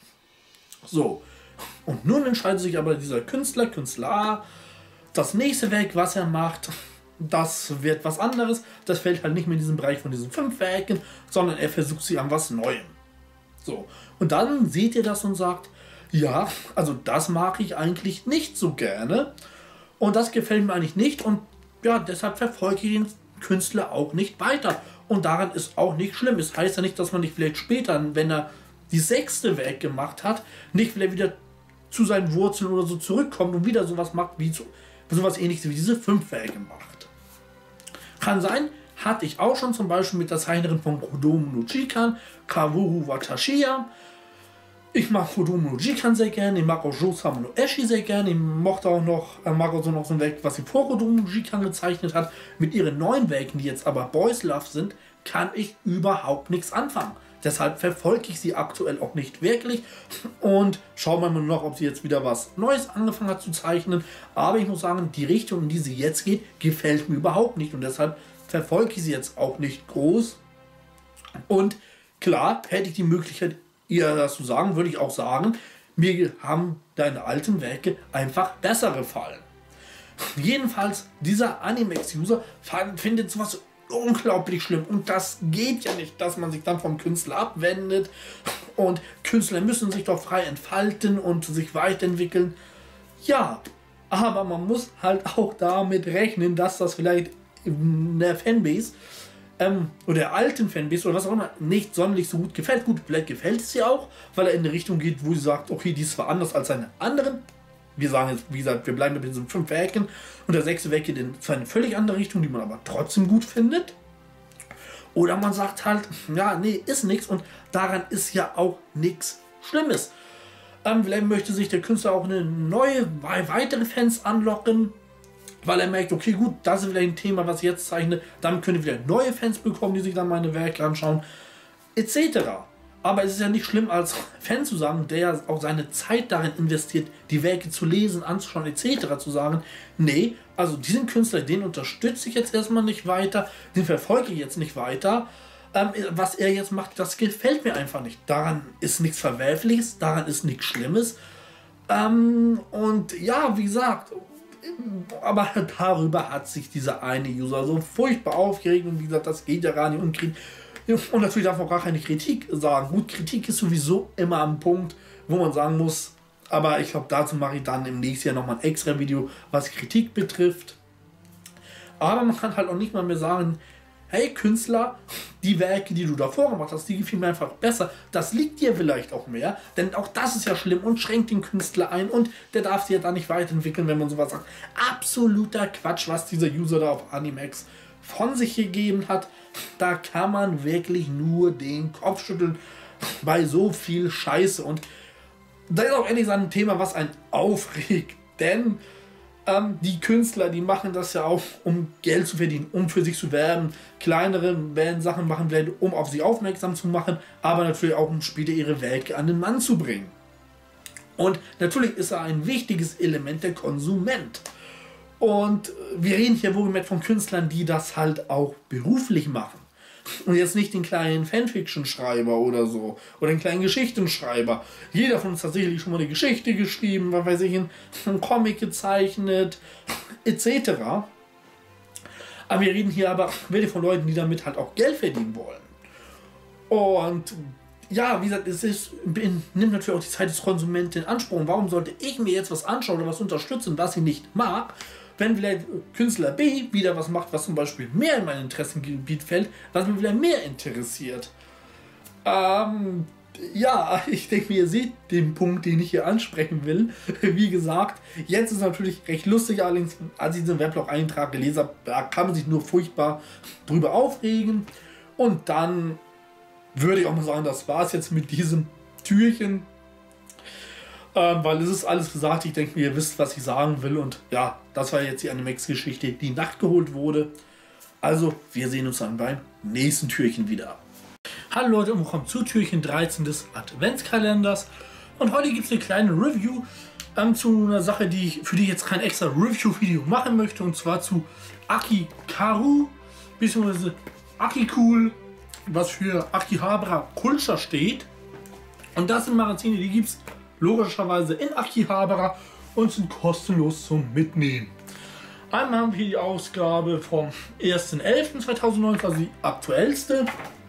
So, und nun entscheidet sich aber dieser Künstler A, das nächste Werk, was er macht, das wird was anderes. Das fällt halt nicht mehr in diesen Bereich von diesen 5 Werken, sondern er versucht sich an was Neuem. So, und dann seht ihr das und sagt, ja, also das mag ich eigentlich nicht so gerne und das gefällt mir eigentlich nicht und ja, deshalb verfolge ich den Künstler auch nicht weiter. Und daran ist auch nicht schlimm. Es heißt ja nicht, dass man nicht vielleicht später, wenn er die 6. Werk gemacht hat, nicht vielleicht wieder zu seinen Wurzeln oder so zurückkommt und wieder sowas macht, wie sowas ähnliches wie diese 5 Werke macht. Kann sein, hatte ich auch schon zum Beispiel mit der Zeichnerin von Kodomo no Jikan, Kaworu Watashiya. Ich mag Kodomo no Jikan sehr gerne, ich mag auch Jousama no Eshi sehr gerne, ich mochte auch noch, mag auch so noch so ein Werk, was sie vor Kodomo no Jikan gezeichnet hat. Mit ihren neuen Werken, die jetzt aber Boys Love sind, kann ich überhaupt nichts anfangen. Deshalb verfolge ich sie aktuell auch nicht wirklich und schauen wir mal noch, ob sie jetzt wieder was Neues angefangen hat zu zeichnen. Aber ich muss sagen, die Richtung, in die sie jetzt geht, gefällt mir überhaupt nicht und deshalb verfolge ich sie jetzt auch nicht groß. Und klar, hätte ich die Möglichkeit, ihr das zu sagen, würde ich auch sagen, mir haben deine alten Werke einfach besser gefallen. Jedenfalls, dieser Animex-User findet sowas unglaublich schlimm und das geht ja nicht, dass man sich dann vom Künstler abwendet und Künstler müssen sich doch frei entfalten und sich weiterentwickeln. Ja, aber man muss halt auch damit rechnen, dass das vielleicht in der Fanbase oder der alten Fanbase oder was auch immer nicht sonderlich so gut gefällt. Gut, vielleicht gefällt es ihr auch, weil er in eine Richtung geht, wo sie sagt, okay, die ist zwar anders als seine anderen. Wir sagen jetzt, wie gesagt, wir bleiben mit diesen 5 Werken und der 6. Werk geht in eine völlig andere Richtung, die man aber trotzdem gut findet. Oder man sagt halt, ja, nee, ist nichts und daran ist ja auch nichts Schlimmes. Vielleicht möchte sich der Künstler auch eine neue, weitere Fans anlocken, weil er merkt, okay, gut, das ist vielleicht ein Thema, was ich jetzt zeichne, dann können wir wieder neue Fans bekommen, die sich dann meine Werke anschauen, etc. Aber es ist ja nicht schlimm, als Fan zu sagen, der auch seine Zeit darin investiert, die Werke zu lesen, anzuschauen, etc. zu sagen, nee, also diesen Künstler, den unterstütze ich jetzt erstmal nicht weiter, den verfolge ich jetzt nicht weiter. Was er jetzt macht, das gefällt mir einfach nicht. Daran ist nichts Verwerfliches, daran ist nichts Schlimmes. Und ja, wie gesagt, aber darüber hat sich dieser eine User so furchtbar aufgeregt und wie gesagt, das geht ja gar nicht. Und natürlich darf man auch gar keine Kritik sagen. Gut, Kritik ist sowieso immer am Punkt, wo man sagen muss, aber ich glaube, dazu mache ich dann im nächsten Jahr nochmal ein extra Video, was Kritik betrifft. Aber man kann halt auch nicht mal mehr sagen, hey Künstler, die Werke, die du davor gemacht hast, die gefielen mir einfach besser. Das liegt dir vielleicht auch mehr, denn auch das ist ja schlimm und schränkt den Künstler ein und der darf sich ja da nicht weiterentwickeln, wenn man sowas sagt. Absoluter Quatsch, was dieser User da auf Animex von sich gegeben hat. Da kann man wirklich nur den Kopf schütteln bei so viel Scheiße. Und da ist auch endlich ein Thema, was einen aufregt, denn die Künstler, die machen das ja auch, um Geld zu verdienen, um für sich zu werben. Kleinere werden Sachen machen, um auf sie aufmerksam zu machen, aber natürlich auch, um später ihre Werke an den Mann zu bringen. Und natürlich ist er ein wichtiges Element der Konsument. Und wir reden hier wohlgemerkt von Künstlern, die das halt auch beruflich machen. Und jetzt nicht den kleinen Fanfiction-Schreiber oder so. Oder den kleinen Geschichtenschreiber. Jeder von uns hat sicherlich schon mal eine Geschichte geschrieben, was weiß ich, einen Comic gezeichnet, etc. Aber wir reden hier aber wirklich von Leuten, die damit halt auch Geld verdienen wollen. Und ja, wie gesagt, nimmt natürlich auch die Zeit des Konsumenten in Anspruch. Und warum sollte ich mir jetzt was anschauen oder was unterstützen, was ich nicht mag, wenn vielleicht Künstler B wieder was macht, was zum Beispiel mehr in mein Interessengebiet fällt, was mich wieder mehr interessiert. Ja, ich denke, ihr seht den Punkt, den ich hier ansprechen will. Wie gesagt, jetzt ist es natürlich recht lustig, allerdings, als ich diesen Weblog-Eintrag gelesen habe, da kann man sich nur furchtbar drüber aufregen. Und dann würde ich auch mal sagen, das war es jetzt mit diesem Türchen. Weil es ist alles gesagt, ich denke, ihr wisst, was ich sagen will. Und ja, das war jetzt die Animex-Geschichte, die nachgeholt wurde. Also, wir sehen uns dann beim nächsten Türchen wieder. Hallo Leute und willkommen zu Türchen 13 des Adventskalenders. Und heute gibt es eine kleine Review zu einer Sache, für die ich jetzt kein extra Review-Video machen möchte. Und zwar zu Akikaru, bzw. Akikul, was für Akihabara Culture steht. Und das sind Magazine, die gibt es logischerweise in Akihabara und sind kostenlos zum Mitnehmen. Einmal haben wir die Ausgabe vom 1.11.2019, also die aktuellste.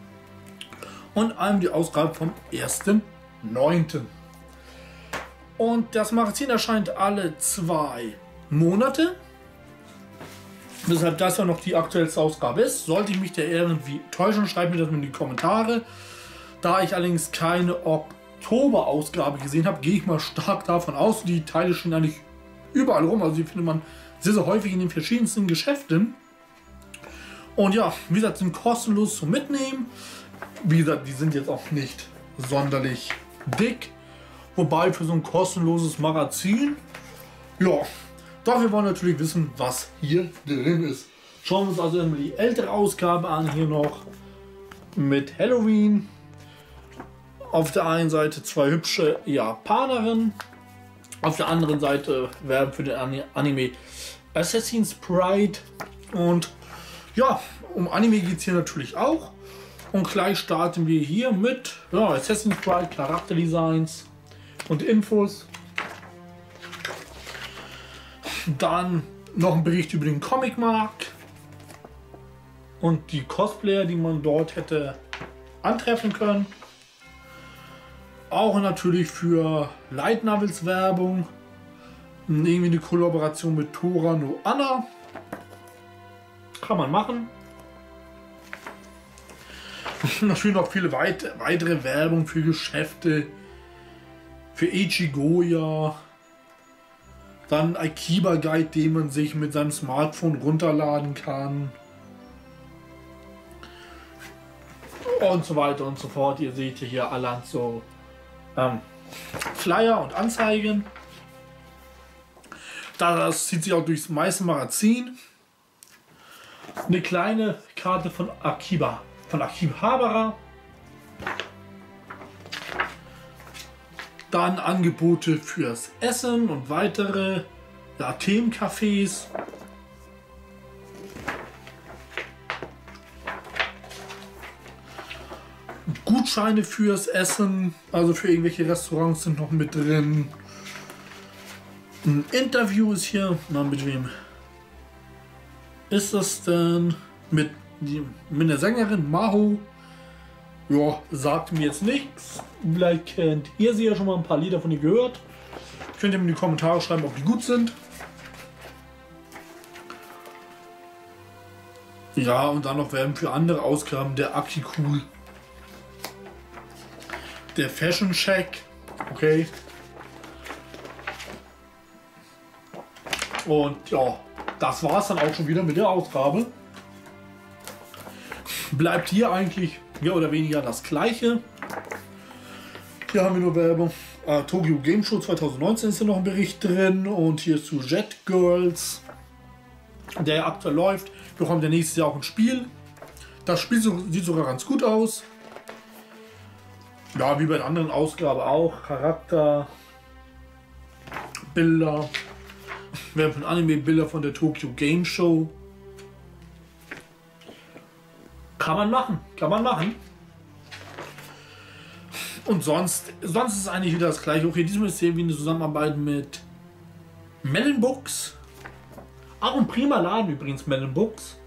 Und einmal die Ausgabe vom 1.9. Und das Magazin erscheint alle 2 Monate. Weshalb das ja noch die aktuellste Ausgabe ist. Sollte ich mich da irgendwie täuschen, schreibt mir das in die Kommentare. Da ich allerdings keine Oktober-Ausgabe gesehen habe, gehe ich mal stark davon aus. Die Teile stehen eigentlich überall rum. Also die findet man sehr, sehr häufig in den verschiedensten Geschäften. Und ja, wie gesagt, sind kostenlos zum Mitnehmen. Wie gesagt, die sind jetzt auch nicht sonderlich dick. Wobei für so ein kostenloses Magazin, ja, dafür wollen wir natürlich wissen, was hier drin ist. Schauen wir uns also die ältere Ausgabe an, hier noch mit Halloween. Auf der einen Seite 2 hübsche Japanerinnen, auf der anderen Seite Werbung für den Anime Assassin's Pride. Und ja, um Anime geht es hier natürlich auch. Und gleich starten wir hier mit Assassin's Pride, Charakterdesigns und Infos. Dann noch ein Bericht über den Comicmarkt und die Cosplayer, die man dort hätte antreffen können. Auch natürlich für Light Novels Werbung. Irgendwie eine Kollaboration mit Tora no Anna. Kann man machen. Natürlich noch viele weitere Werbung für Geschäfte. Für Ichigoya. Dann Akiba Guide, den man sich mit seinem Smartphone runterladen kann. Und so weiter und so fort. Ihr seht hier allerhand so Flyer und Anzeigen. Das zieht sich auch durchs meiste Magazin. Eine kleine Karte von Akihabara. Dann Angebote fürs Essen und weitere Themencafés. Gutscheine fürs Essen, also für irgendwelche Restaurants sind noch mit drin. Ein Interview ist hier. Na, mit wem ist das denn? Mit der Sängerin Maho. Ja, sagt mir jetzt nichts. Vielleicht kennt ihr sie ja schon mal, ein paar Lieder von ihr gehört. Könnt ihr mir in die Kommentare schreiben, ob die gut sind. Ja, und dann noch Werbung für andere Ausgaben der Aki-Cool. Der Fashion Check. Okay. Und ja, das war es dann auch schon wieder mit der Ausgabe. Bleibt hier eigentlich mehr oder weniger das gleiche. Hier haben wir nur Werbung. Tokyo Game Show 2019 ist hier noch ein Bericht drin. Und hier zu Jet Girls, der aktuell läuft, bekommt der nächstes Jahr auch ein Spiel. Das Spiel sieht sogar ganz gut aus. Ja, wie bei den anderen Ausgaben auch. Charakter, Bilder. Wir haben von Anime-Bilder von der Tokyo Game Show. Kann man machen, kann man machen. Und sonst ist es eigentlich wieder das gleiche. Okay, diesmal ist hier wie eine Zusammenarbeit mit Melon Books. Auch ein prima Laden übrigens, Melon Books.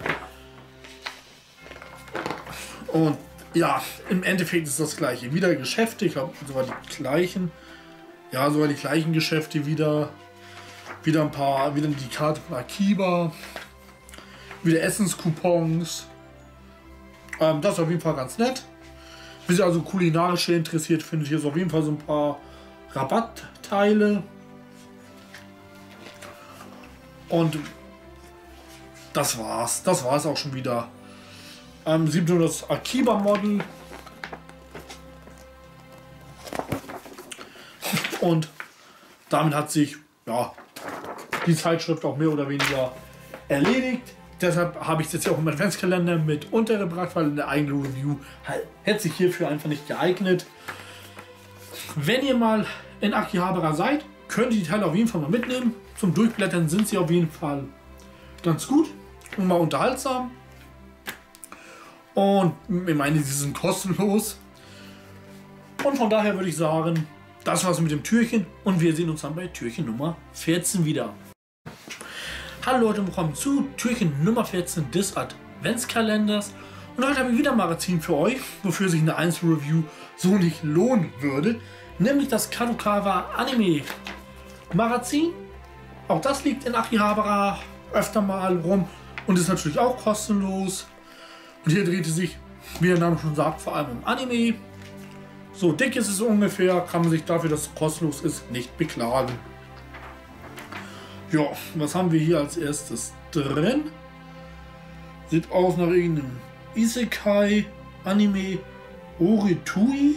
Und ja, im Endeffekt ist das gleiche. Wieder Geschäfte, ich glaube sogar die gleichen. Ja, sogar die gleichen Geschäfte wieder. Wieder die Karte von Akiba. Wieder Essenscoupons. Das ist auf jeden Fall ganz nett. Wenn ihr also kulinarisch interessiert, findet ihr auf jeden Fall so ein paar Rabattteile. Und das war's. Das war's auch schon wieder. Sieht nur das Akiba-Model. Und damit hat sich die Zeitschrift auch mehr oder weniger erledigt. Deshalb habe ich es jetzt hier auch im Adventskalender mit untergebracht, weil in der eigenen Review hätte sich hierfür einfach nicht geeignet. Wenn ihr mal in Akihabara seid, könnt ihr die Teile auf jeden Fall mal mitnehmen. Zum Durchblättern sind sie auf jeden Fall ganz gut und mal unterhaltsam. Und ich meine, sie sind kostenlos. Und von daher würde ich sagen, das war's mit dem Türchen und wir sehen uns dann bei Türchen Nummer 14 wieder. Hallo Leute und willkommen zu Türchen Nummer 14 des Adventskalenders. Und heute habe ich wieder ein Magazin für euch, wofür sich eine Einzelreview so nicht lohnen würde. Nämlich das Kadokawa Anime Magazin. Auch das liegt in Akihabara öfter mal rum und ist natürlich auch kostenlos. Und hier dreht es sich, wie der Name schon sagt, vor allem um Anime. So dick ist es ungefähr, kann man sich dafür, dass es kostenlos ist, nicht beklagen. Ja, was haben wir hier als erstes drin? Sieht aus nach irgendeinem Isekai Anime Oritui.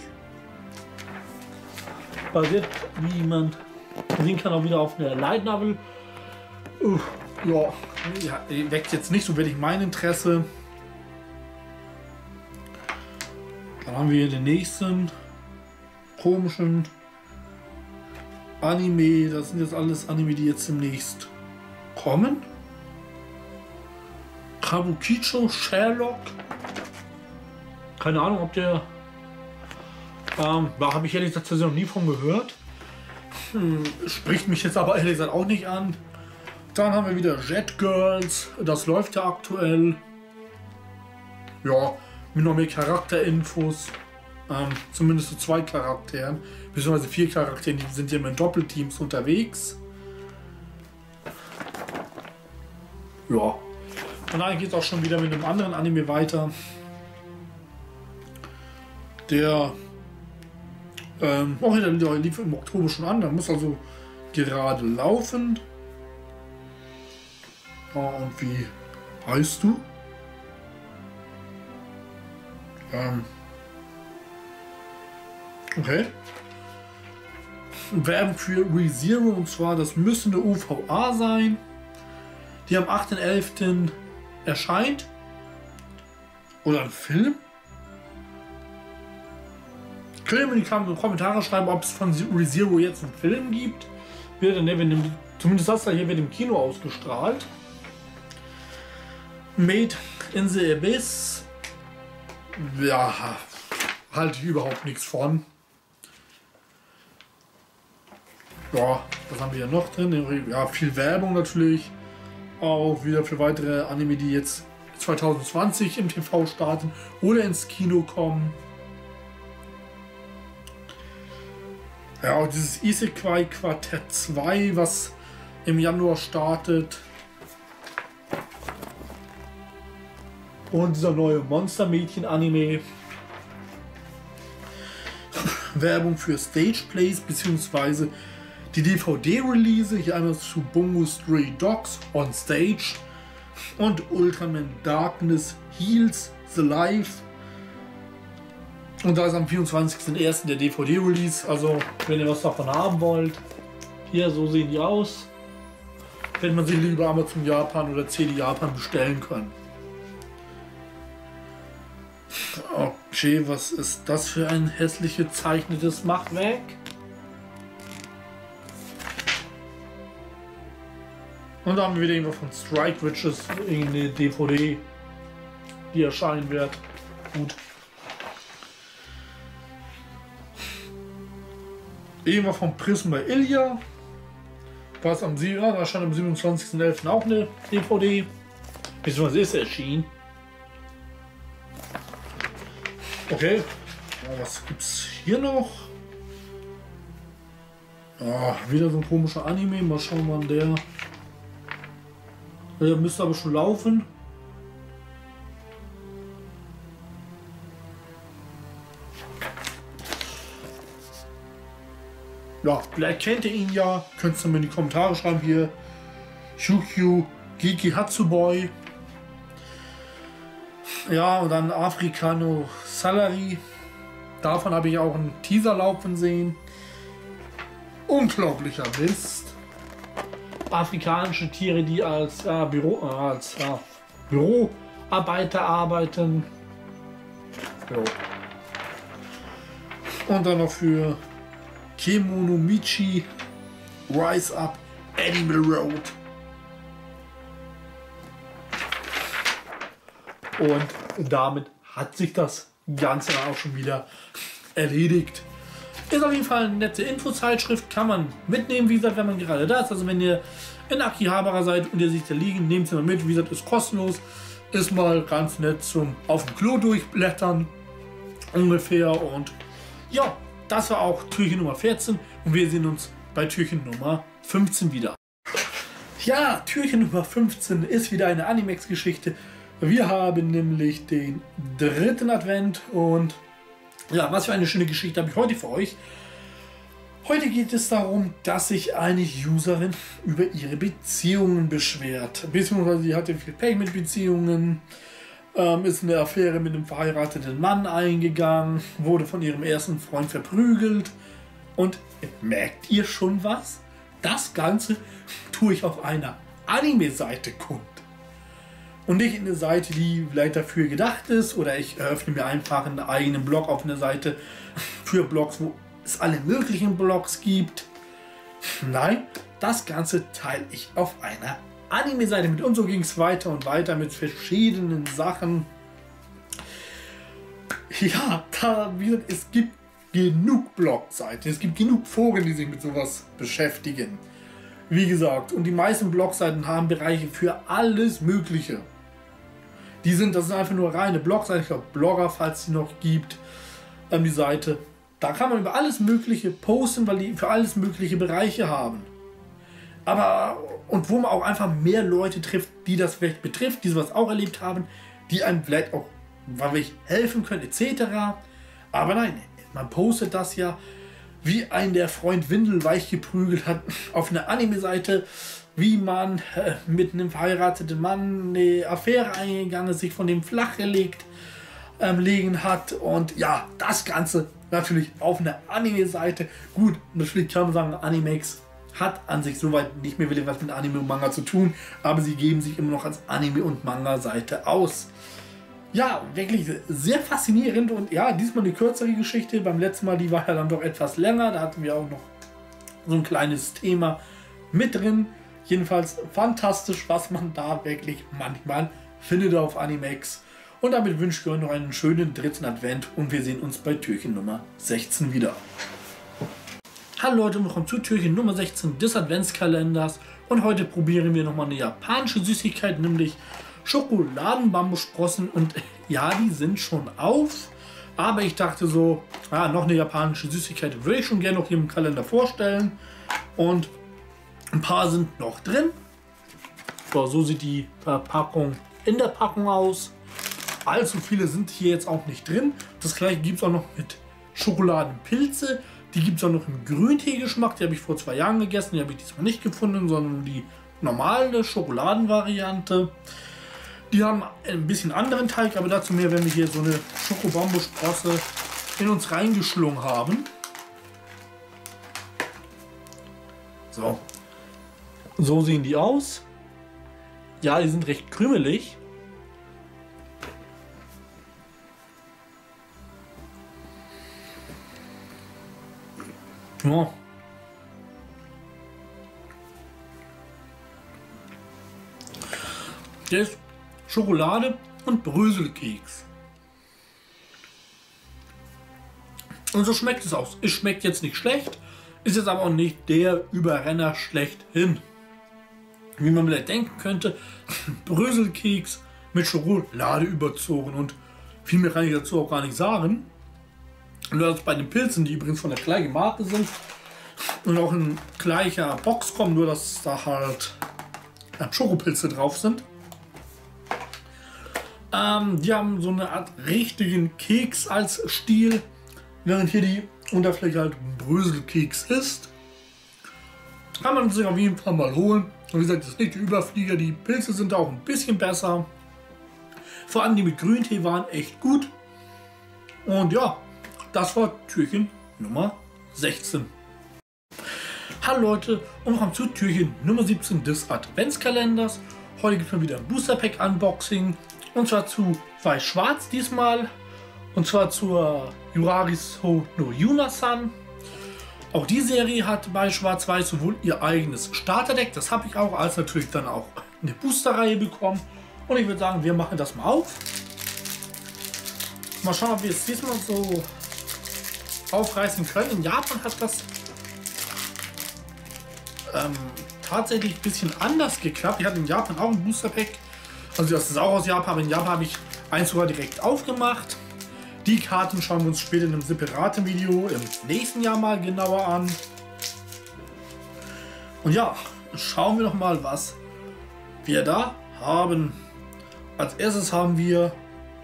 Basiert, wie man sehen kann, auch wieder auf einer Light Novel. Ja, weckt jetzt nicht so wirklich mein Interesse. Dann haben wir hier den nächsten komischen Anime. Das sind jetzt alles Anime, die jetzt demnächst kommen. Kabukicho Sherlock. Keine Ahnung, ob der... da habe ich ehrlich gesagt noch nie von gehört. Spricht mich jetzt aber ehrlich gesagt auch nicht an. Dann haben wir wieder Jet Girls. Das läuft ja aktuell. Ja, mit noch mehr Charakterinfos. Zumindest zu 2 Charakteren. Beziehungsweise 4 Charakteren, die sind ja immer in Doppelteams unterwegs. Ja. Und dann geht es auch schon wieder mit einem anderen Anime weiter. Der der lief im Oktober schon an. Der muss also gerade laufen. Und wie heißt du? Okay. Werbung für ReZero, und zwar das müsste eine UVA sein, die am 8.11. erscheint. Oder ein Film. Könnt ihr mir in die Kommentare schreiben, ob es von ReZero jetzt einen Film gibt. Zumindest das da hier wird im Kino ausgestrahlt. Made in the Abyss. Ja, halte ich überhaupt nichts von. Ja, was haben wir ja noch drin? Ja, viel Werbung natürlich. Auch wieder für weitere Anime, die jetzt 2020 im TV starten oder ins Kino kommen. Ja, auch dieses Isekai Quartett 2, was im Januar startet. Und dieser neue Monster-Mädchen-Anime. Werbung für Stage Plays bzw. die DVD-Release. Hier einmal zu Bungo Stray Dogs on Stage und Ultraman Darkness Heals the Life. Und da ist am 24.01. der DVD-Release. Also, wenn ihr was davon haben wollt, hier, so sehen die aus. Wenn man sie lieber Amazon Japan oder CD Japan bestellen können. Okay, was ist das für ein hässlich gezeichnetes Machwerk? Und da haben wir wieder irgendwas von Strike Witches, irgendeine DVD, die erscheinen wird. Gut. Irgendwas von Prisma Ilya. Was am da erscheint am 27.11. auch eine DVD. Beziehungsweise ist erschienen. Okay. Ja, was gibt's hier noch? Ja, wieder so ein komischer Anime. Mal schauen, wann der. Der müsste aber schon laufen. Ja, vielleicht kennt ihr ihn ja. Könnt ihr mir in die Kommentare schreiben hier. Shukyu Giki Hatsuboy. Ja, und dann Africano Salary. Davon habe ich auch einen Teaser laufen sehen. Unglaublicher Mist. Afrikanische Tiere, die als Büroarbeiter arbeiten. Jo. Und dann noch für Kemonomichi Rise Up Animal Road. Und damit hat sich das Ganze auch schon wieder erledigt. Ist auf jeden Fall eine nette Infozeitschrift, kann man mitnehmen, wie gesagt, wenn man gerade da ist. Also wenn ihr in Akihabara seid und ihr seht da liegen, nehmt sie mal mit. Wie gesagt, ist kostenlos. Ist mal ganz nett zum auf dem Klo durchblättern. Ungefähr. Und ja, das war auch Türchen Nummer 14. Und wir sehen uns bei Türchen Nummer 15 wieder. Ja, Türchen Nummer 15 ist wieder eine Animex-Geschichte. Wir haben nämlich den 3. Advent und ja, was für eine schöne Geschichte habe ich heute für euch. Heute geht es darum, dass sich eine Userin über ihre Beziehungen beschwert. Beziehungsweise sie hatte viel Pech mit Beziehungen, ist eine Affäre mit einem verheirateten Mann eingegangen, wurde von ihrem ersten Freund verprügelt. Und merkt ihr schon was? Das Ganze tue ich auf einer Anime-Seite kund. Und nicht in eine Seite, die vielleicht dafür gedacht ist, oder ich eröffne mir einfach einen eigenen Blog auf eine Seite für Blogs, wo es alle möglichen Blogs gibt. Nein, das Ganze teile ich auf einer Anime-Seite mit. Und so ging es weiter und weiter mit verschiedenen Sachen. Ja, wie gesagt, es gibt genug Blogseiten, es gibt genug Foren, die sich mit sowas beschäftigen. Wie gesagt, und die meisten Blogseiten haben Bereiche für alles Mögliche. Das sind einfach nur reine Blogseiten, ich glaube Blogger, falls es die noch gibt, die Seite. Da kann man über alles Mögliche posten, weil die für alles mögliche Bereiche haben. Aber, und wo man auch einfach mehr Leute trifft, die das vielleicht betrifft, die sowas auch erlebt haben, die einem vielleicht auch helfen können, etc. Aber nein, man postet das ja, wie ein der Freund windelweich geprügelt hat, auf einer Anime-Seite, wie man mit einem verheirateten Mann eine Affäre eingegangen ist, sich von dem flach gelegt legen hat. Und ja, das Ganze natürlich auf einer Anime-Seite. Gut, natürlich kann man sagen, Animex hat an sich soweit nicht mehr wirklich was mit Anime und Manga zu tun, aber sie geben sich immer noch als Anime- und Manga-Seite aus. Ja, wirklich sehr faszinierend und ja, diesmal eine kürzere Geschichte. Beim letzten Mal, die war ja dann doch etwas länger, da hatten wir auch noch so ein kleines Thema mit drin. Jedenfalls fantastisch, was man da wirklich manchmal findet auf Animex. Und damit wünsche ich euch noch einen schönen dritten Advent und wir sehen uns bei Türchen Nummer 16 wieder. Hallo Leute, willkommen zu Türchen Nummer 16 des Adventskalenders und heute probieren wir nochmal eine japanische Süßigkeit, nämlich Schokoladenbambussprossen und ja, die sind schon auf, aber ich dachte so, noch eine japanische Süßigkeit würde ich schon gerne noch hier im Kalender vorstellen und ein paar sind noch drin. So sieht die Verpackung in der Packung aus. Allzu viele sind hier jetzt auch nicht drin. Das gleiche gibt es auch noch mit Schokoladenpilze. Die gibt es auch noch im Grüntee-Geschmack. Die habe ich vor 2 Jahren gegessen. Die habe ich diesmal nicht gefunden, sondern die normale Schokoladenvariante. Die haben ein bisschen anderen Teig, aber dazu mehr, wenn wir hier so eine Schokobambussprosse in uns reingeschlungen haben. So sehen die aus. Ja, die sind recht krümelig. Ja. Der ist Schokolade und Bröselkeks. Und so schmeckt es auch. Es schmeckt jetzt nicht schlecht, ist jetzt aber auch nicht der Überrenner schlechthin. Wie man vielleicht denken könnte, Bröselkeks mit Schokolade überzogen und viel mehr kann ich dazu auch gar nicht sagen. Nur dass bei den Pilzen, die übrigens von der gleichen Marke sind und auch in gleicher Box kommen, nur dass da halt Schokopilze drauf sind. Die haben so eine Art richtigen Keks als Stiel, während hier die Unterfläche halt Bröselkeks ist. Kann man sich auf jeden Fall mal holen. Und wie gesagt, das ist nicht die Überflieger, die Pilze sind auch ein bisschen besser. Vor allem die mit Grüntee waren echt gut. Und ja, das war Türchen Nummer 16. Hallo Leute und willkommen zu Türchen Nummer 17 des Adventskalenders. Heute gibt es mal wieder ein Booster Pack Unboxing. Und zwar zu Weiß-Schwarz diesmal. Und zwar zur Yurariso no Yuna-san. Auch die Serie hat bei Schwarz-Weiß sowohl ihr eigenes Starterdeck, das habe ich auch, als natürlich dann auch eine Booster-Reihe bekommen. Und ich würde sagen, wir machen das mal auf. Mal schauen, ob wir es diesmal so aufreißen können. In Japan hat das tatsächlich ein bisschen anders geklappt. Ich hatte in Japan auch ein Booster Pack. Also das ist auch aus Japan, aber in Japan habe ich eins sogar direkt aufgemacht. Die Karten schauen wir uns später in einem separaten Video im nächsten Jahr mal genauer an. Und ja, schauen wir noch mal, was wir da haben. Als erstes haben wir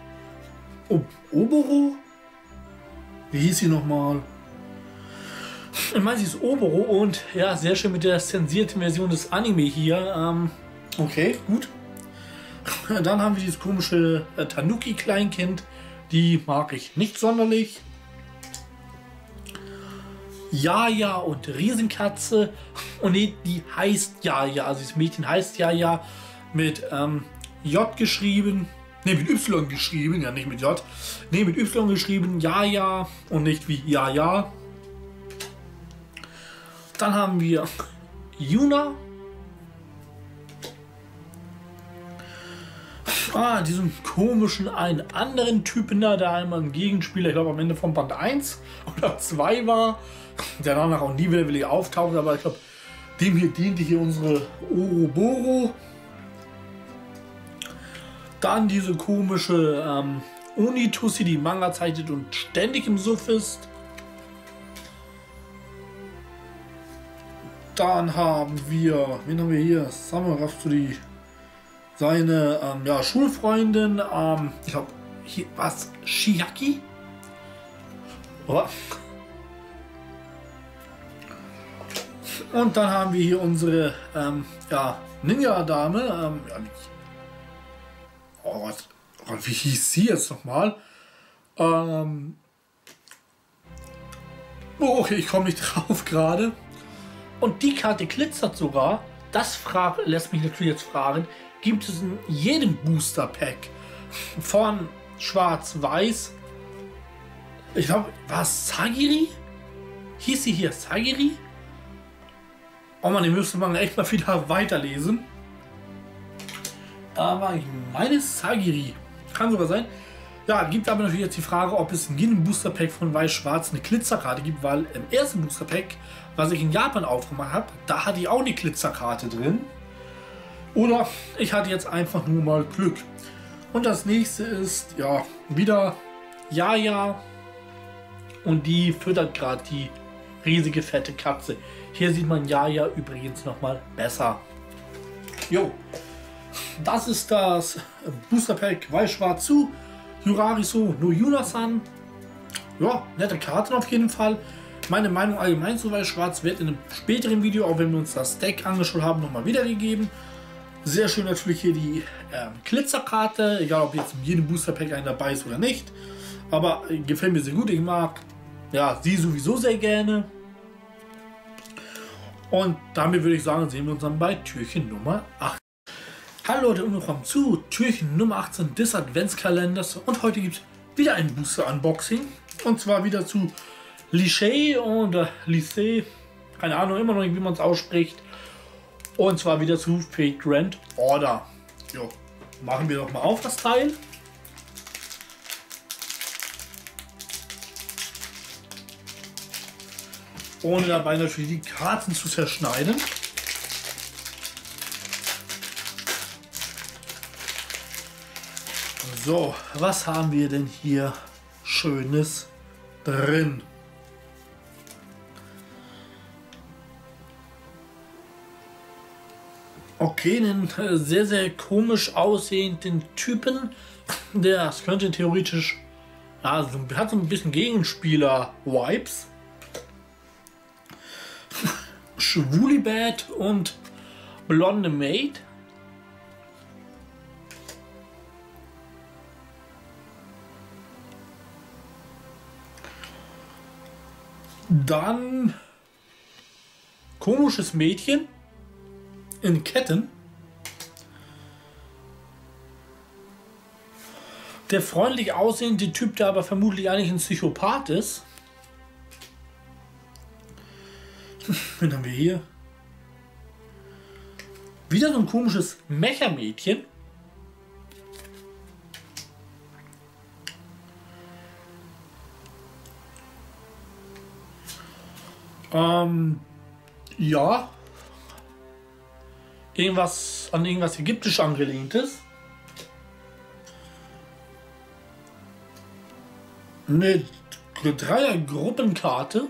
Oboro. Wie hieß sie nochmal? Ich meine, sie ist Oboro und ja, sehr schön mit der zensierten Version des Anime hier. Okay, gut. Dann haben wir dieses komische Tanuki-Kleinkind. Die mag ich nicht sonderlich. Jaja und Riesenkatze. Und nee, die heißt Jaja. Also das Mädchen heißt Jaja mit J geschrieben. Ne, mit Y geschrieben. Ja, nicht mit J. Ne, mit Y geschrieben. Jaja und nicht wie Jaja. Dann haben wir Yuna. Diesen komischen einen anderen Typen da, der einmal ein Gegenspieler, ich glaube am Ende von Band 1 oder 2 war, der danach auch nie wieder auftaucht, aber ich glaube, dem hier diente hier unsere Ouroboros. Dann diese komische Unitussi, die Manga zeichnet und ständig im Suff ist. Dann haben wir, wen haben wir hier? Summer Rhapsody. Seine Schulfreundin, ich glaube, hier was, Shiaki? Oh. Und dann haben wir hier unsere Ninja-Dame. Wie hieß sie jetzt nochmal? Oh, okay, ich komme nicht drauf gerade. Und die Karte glitzert sogar. Das lässt mich natürlich jetzt fragen, gibt es in jedem Booster Pack von Schwarz-Weiß, ich glaube, war es Sagiri? Hieß sie hier Sagiri? Oh man, den müsste man echt mal wieder weiterlesen. Aber ich meine Sagiri. Kann sogar sein. Ja, gibt aber natürlich jetzt die Frage, ob es in jedem Booster Pack von Weiß-Schwarz eine Glitzerkarte gibt, weil im ersten Booster Pack, was ich in Japan aufgemacht habe, da hatte ich auch eine Glitzerkarte drin. Oder ich hatte jetzt einfach nur mal Glück. Und das nächste ist, ja, wieder Jaja. Und die füttert gerade die riesige fette Katze. Hier sieht man Jaja übrigens nochmal besser. Jo, das ist das Booster Pack Weiß-Schwarz zu Yurariso no Yuna-san. Ja, nette Karten auf jeden Fall. Meine Meinung allgemein zu Weiß-Schwarz wird in einem späteren Video, auch wenn wir uns das Deck angeschaut haben, nochmal wiedergegeben. Sehr schön natürlich hier die Glitzerkarte, egal ob jetzt in jedem Booster Pack ein dabei ist oder nicht. Aber gefällt mir sehr gut, ich mag ja sie sowieso sehr gerne. Und damit würde ich sagen, sehen wir uns dann bei Türchen Nummer 8. Hallo Leute und willkommen zu Türchen Nummer 18 des Adventskalenders. Und heute gibt es wieder ein Booster-Unboxing. Und zwar wieder zu Liché und Lycée, keine Ahnung, immer noch nicht, wie man es ausspricht. Und zwar wieder zu Fate Grand Order. Jo, machen wir doch mal auf das Teil. Ohne dabei natürlich die Karten zu zerschneiden. So, was haben wir denn hier Schönes drin? Okay, einen sehr, sehr komisch aussehenden Typen. Das könnte theoretisch, also hat so ein bisschen Gegenspieler-Vibes. Schwulibad und Blonde Maid. Dann komisches Mädchen in Ketten. Der freundlich aussehende Typ, der aber vermutlich eigentlich ein Psychopath ist. Wen haben wir hier? Wieder so ein komisches Mechermädchen. Ja. Irgendwas an irgendwas ägyptisch angelehntes. Eine Dreier-Gruppenkarte.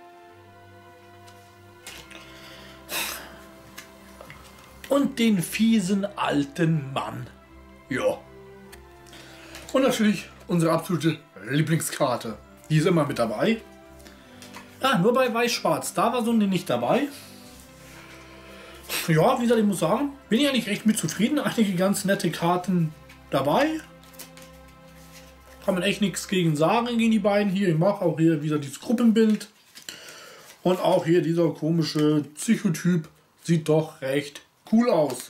Und den fiesen alten Mann. Ja. Und natürlich unsere absolute Lieblingskarte. Die ist immer mit dabei. Ja, nur bei Weiß-Schwarz. Da war so eine nicht dabei. Ja, wie gesagt, ich muss sagen, bin ich eigentlich recht mit zufrieden. Einige ganz nette Karten dabei. Kann man echt nichts gegen sagen, gegen die beiden hier. Ich mag auch hier wieder dieses Gruppenbild. Und auch hier dieser komische Psychotyp sieht doch recht cool aus.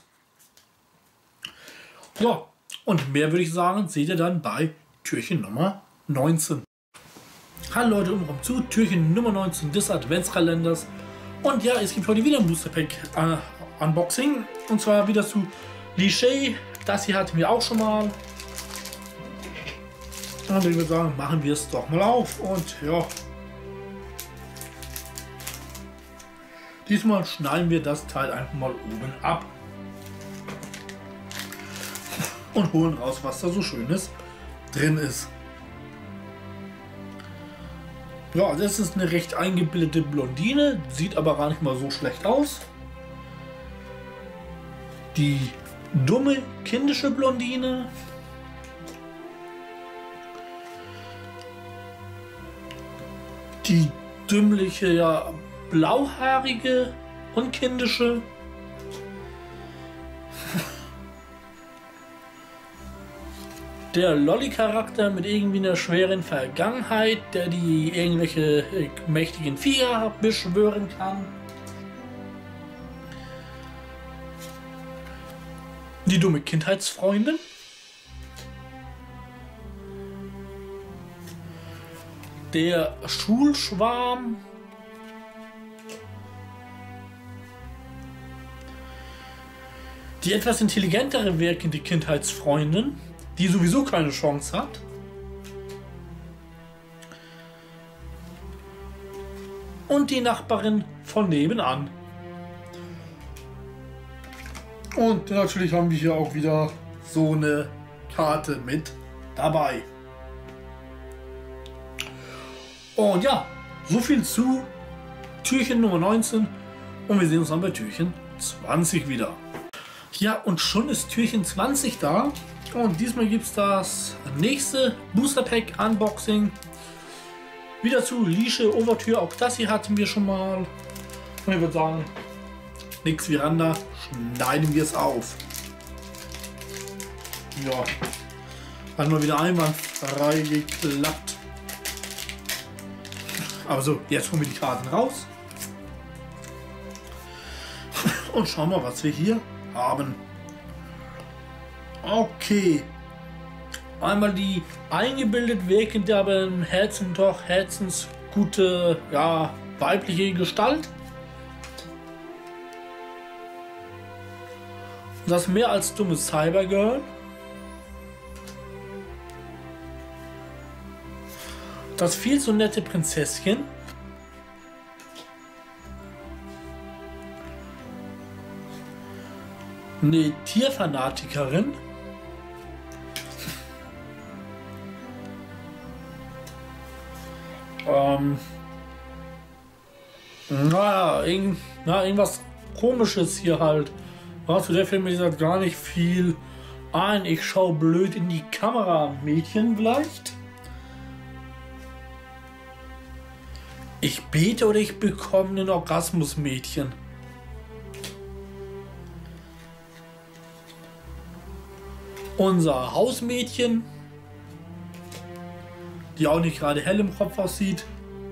Ja, und mehr würde ich sagen, seht ihr dann bei Türchen Nummer 19. Hallo Leute und willkommen zu Türchen Nummer 19 des Adventskalenders. Und ja, es gibt heute wieder ein Booster Pack Unboxing. Und zwar wieder zu Liché. Das hier hatten wir auch schon mal. Und ich würde sagen, machen wir es doch mal auf. Und ja, diesmal schneiden wir das Teil einfach mal oben ab. Und holen raus, was da so Schönes drin ist. Ja, das ist eine recht eingebildete Blondine, sieht aber gar nicht mal so schlecht aus. Die dumme, kindische Blondine. Die dümmliche, ja, blauhaarige und kindische. Der Lolli-Charakter mit irgendwie einer schweren Vergangenheit, der die irgendwelche mächtigen Viecher beschwören kann. Die dumme Kindheitsfreundin. Der Schulschwarm. Die etwas intelligentere wirkende Kindheitsfreundin, die sowieso keine Chance hat. Und die Nachbarin von nebenan. Und natürlich haben wir hier auch wieder so eine Karte mit dabei. Und ja, so viel zu Türchen Nummer 19. Und wir sehen uns dann bei Türchen 20 wieder. Ja, und schon ist Türchen 20 da. Und diesmal gibt es das nächste Booster Pack Unboxing. Wieder zu Lische Overtür. Auch das hier hatten wir schon mal. Und ich würde sagen, nix wie Randa, schneiden wir es auf. Ja, hat mal wieder einwandfrei geklappt. Aber so, jetzt holen wir die Karten raus. Und schauen wir, was wir hier haben. Okay. Einmal die eingebildet wirkende, aber im Herzen doch herzensgute, ja, weibliche Gestalt. Das mehr als dumme Cybergirl. Das viel zu nette Prinzesschen. Eine Tierfanatikerin. Irgendwas Komisches hier halt. Zu der Film ist gar nicht viel ein. Ich schaue blöd in die Kamera, Mädchen vielleicht. Ich bete oder ich bekomme einen Orgasmus, Mädchen. Unser Hausmädchen, die auch nicht gerade hell im Kopf aussieht.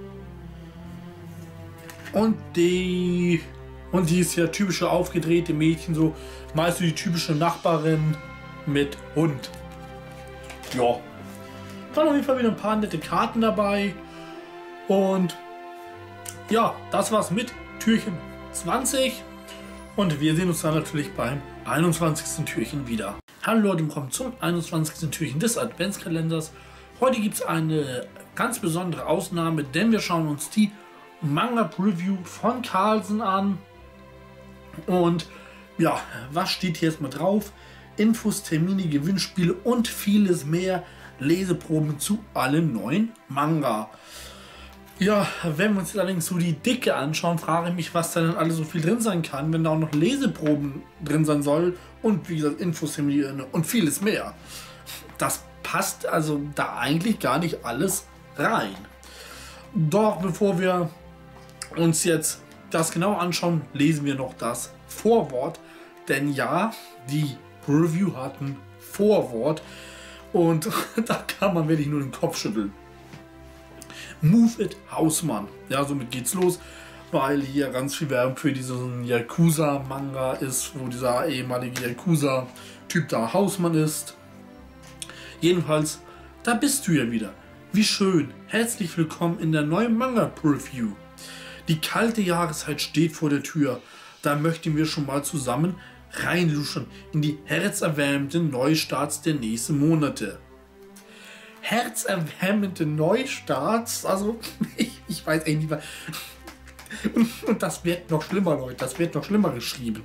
Und die ist ja typische aufgedrehte Mädchen, so meist so die typische Nachbarin mit Hund. Ja. Dann auf jeden Fall wieder ein paar nette Karten dabei. Und ja, das war's mit Türchen 20. Und wir sehen uns dann natürlich beim 21. Türchen wieder. Hallo Leute, willkommen zum 21. Türchen des Adventskalenders. Heute gibt es eine ganz besondere Ausnahme, denn wir schauen uns die Manga Preview von Carlsen an. Und ja, was steht hier erstmal drauf? Infos, Termine, Gewinnspiele und vieles mehr. Leseproben zu allen neuen Manga. Ja, wenn wir uns allerdings so die Dicke anschauen, frage ich mich, was da denn alles so viel drin sein kann, wenn da auch noch Leseproben drin sein soll und wie gesagt Infos, Termine und vieles mehr. Das passt also da eigentlich gar nicht alles rein. Doch bevor wir uns jetzt das genau anschauen, lesen wir noch das Vorwort. Denn ja, die Review hat ein Vorwort und da kann man wirklich nur den Kopf schütteln. Move It Hausmann. Ja, somit geht's los, weil hier ganz viel Werbung für diesen Yakuza-Manga ist, wo dieser ehemalige Yakuza-Typ da Hausmann ist. Jedenfalls, da bist du ja wieder. Wie schön. Herzlich willkommen in der neuen Manga-Preview. Die kalte Jahreszeit steht vor der Tür. Da möchten wir schon mal zusammen reinluschern in die herzerwärmenden Neustarts der nächsten Monate. Herzerwärmende Neustarts, also ich weiß eigentlich nicht. Und das wird noch schlimmer, Leute. Das wird noch schlimmer geschrieben.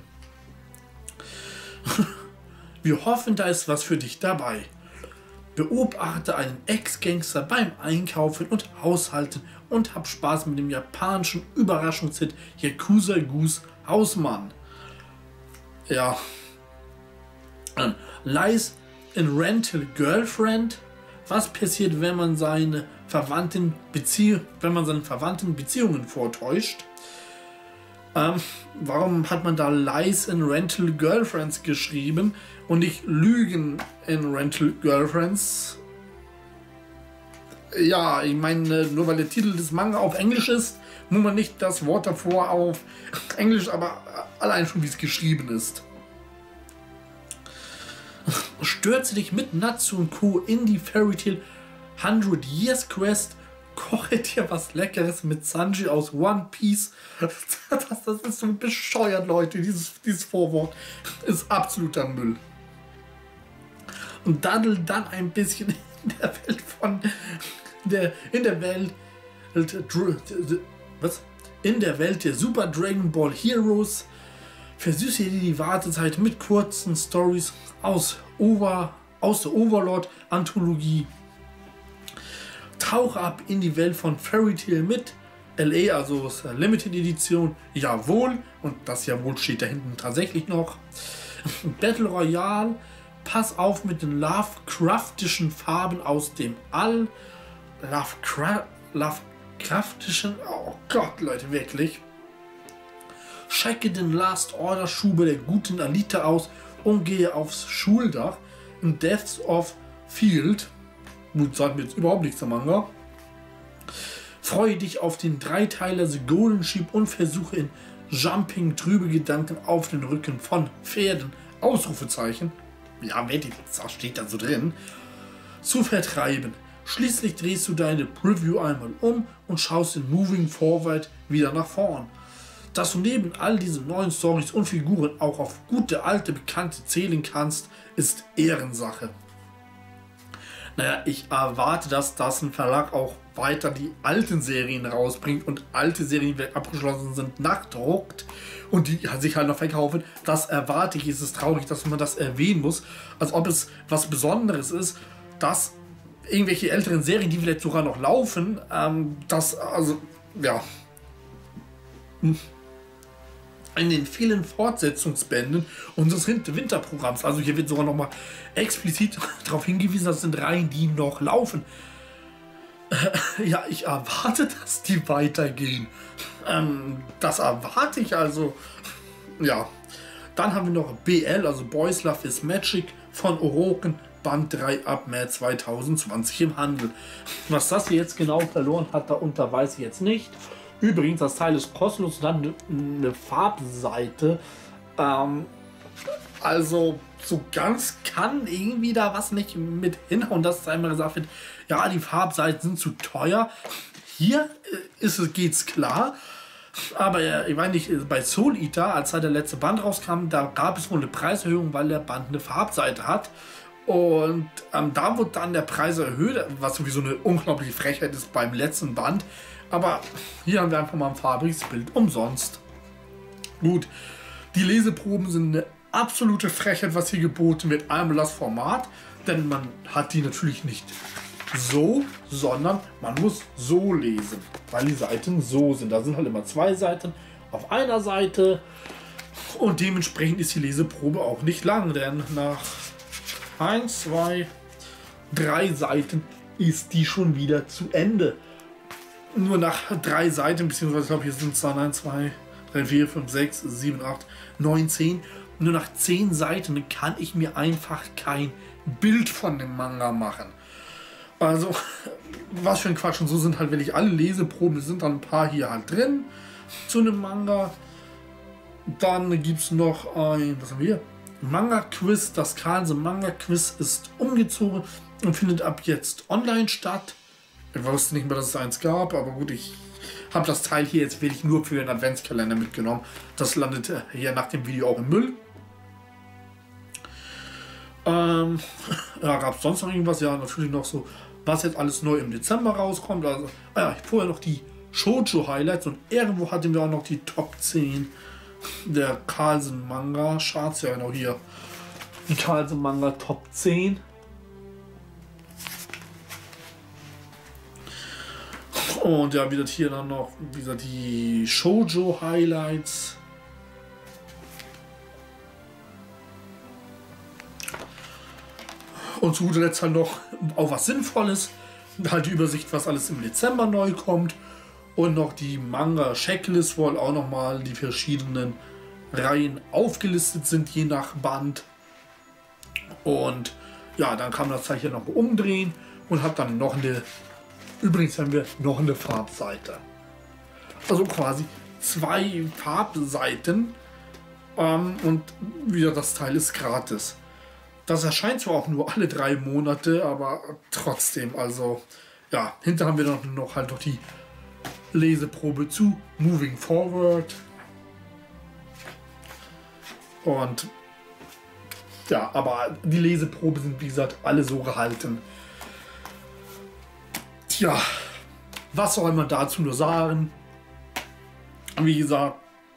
Wir hoffen, da ist was für dich dabei. Beobachte einen Ex-Gangster beim Einkaufen und Haushalten und hab Spaß mit dem japanischen Überraschungshit Yakuza Goose Hausmann. Ja. Lies in Rental Girlfriend. Was passiert, wenn man seine Verwandten Beziehungen vortäuscht? Warum hat man da Lies in Rental Girlfriends geschrieben und nicht Lügen in Rental Girlfriends? Ja, ich meine, nur weil der Titel des Manga auf Englisch ist, muss man nicht das Wort davor auf Englisch, aber allein schon wie es geschrieben ist. Stürze dich mit Natsu und Co. in die Fairy Tail 100 Years Quest. Koche dir was Leckeres mit Sanji aus One Piece. Das ist so bescheuert, Leute. Dieses Vorwort ist absoluter Müll. Und daddel dann ein bisschen in der Welt von in der Welt der Super Dragon Ball Heroes. Versüße dir die Wartezeit mit kurzen Stories aus der Overlord-Anthologie. Tauche ab in die Welt von Fairy Tail mit LA, also Limited Edition. Jawohl, und das Jawohl steht da hinten tatsächlich noch. Battle Royale. Pass auf mit den Lovecraftischen Farben aus dem All. Lovecraftischen. Oh Gott, Leute, wirklich. Checke den Last Order Schube der guten Alita aus und gehe aufs Schuldach in Deaths of Field. Gut, sagt mir jetzt überhaupt nichts am Manga. Freue dich auf den Dreiteiler The Golden Sheep und versuche in Jumping trübe Gedanken auf den Rücken von Pferden, Ausrufezeichen, ja, das steht da so drin, zu vertreiben. Schließlich drehst du deine Preview einmal um und schaust in Moving Forward wieder nach vorn. Dass du neben all diesen neuen Storys und Figuren auch auf gute alte Bekannte zählen kannst, ist Ehrensache. Naja, ich erwarte, dass das ein Verlag auch weiter die alten Serien rausbringt und alte Serien, die abgeschlossen sind, nachdruckt und die sich halt noch verkaufen. Das erwarte ich. Es ist traurig, dass man das erwähnen muss, als ob es was Besonderes ist, dass irgendwelche älteren Serien, die vielleicht sogar noch laufen, in den vielen Fortsetzungsbänden unseres Winterprogramms. Also hier wird sogar noch mal explizit darauf hingewiesen, das sind Reihen, die noch laufen. Ja, ich erwarte, dass die weitergehen. Das erwarte ich also. Ja. Dann haben wir noch BL, also Boys Love is Magic von Oroken, Band 3 ab März 2020 im Handel. Was das hier jetzt genau verloren hat, darunter weiß ich jetzt nicht. Übrigens, das Teil ist kostenlos und dann eine Farbseite. Also so ganz kann irgendwie da was nicht mit hinhauen, dass es einmal gesagt wird, ja, die Farbseiten sind zu teuer. Hier geht's klar. Aber ich meine nicht, bei Soul Eater, als da der letzte Band rauskam, da gab es wohl eine Preiserhöhung, weil der Band eine Farbseite hat. Und da wurde dann der Preis erhöht, was sowieso eine unglaubliche Frechheit ist beim letzten Band. Aber hier haben wir einfach mal ein farbiges Bild umsonst. Gut, die Leseproben sind eine absolute Frechheit, was hier geboten wird. Einmal das Format, denn man hat die natürlich nicht so, sondern man muss so lesen, weil die Seiten so sind. Da sind halt immer zwei Seiten auf einer Seite und dementsprechend ist die Leseprobe auch nicht lang, denn nach 1, 2, 3 Seiten ist die schon wieder zu Ende. Nur nach 3 Seiten, beziehungsweise ich glaube, hier sind es dann 1, 2, 3, 4, 5, 6, 7, 8, 9, 10. Nur nach 10 Seiten kann ich mir einfach kein Bild von dem Manga machen. Also, was für ein Quatsch. Und so sind halt wirklich alle Leseproben, sind dann ein paar hier halt drin zu einem Manga. Dann gibt es noch ein, was haben wir hier? Manga-Quiz. Das Kanse Manga-Quiz ist umgezogen und findet ab jetzt online statt. Ich wusste nicht mehr, dass es eins gab, aber gut, ich habe das Teil hier jetzt wirklich nur für den Adventskalender mitgenommen. Das landet hier nach dem Video auch im Müll. Ja, gab es sonst noch irgendwas? Ja, natürlich noch so, was jetzt alles neu im Dezember rauskommt. Also, vorher noch die Shoujo-Highlights und irgendwo hatten wir auch noch die Top 10 der Carlsen Manga Charts. Ja, genau hier. Die Carlsen Manga Top 10. Und ja, wie gesagt, hier dann noch die Shoujo Highlights. Und zu guter Letzt halt noch auch was Sinnvolles. Halt die Übersicht, was alles im Dezember neu kommt. Und noch die Manga-Checklist, wo halt auch nochmal die verschiedenen Reihen aufgelistet sind, je nach Band. Und ja, dann kann man das Zeichen noch umdrehen und hat dann noch eine, übrigens haben wir noch eine Farbseite. Also quasi 2 Farbseiten. Und wieder, das Teil ist gratis. Das erscheint zwar auch nur alle 3 Monate, aber trotzdem, also ja, hinter haben wir noch halt noch die Leseprobe zu Moving Forward. Und ja, aber die Leseprobe sind, wie gesagt, alle so gehalten. Tja, was soll man dazu nur sagen? Wie gesagt,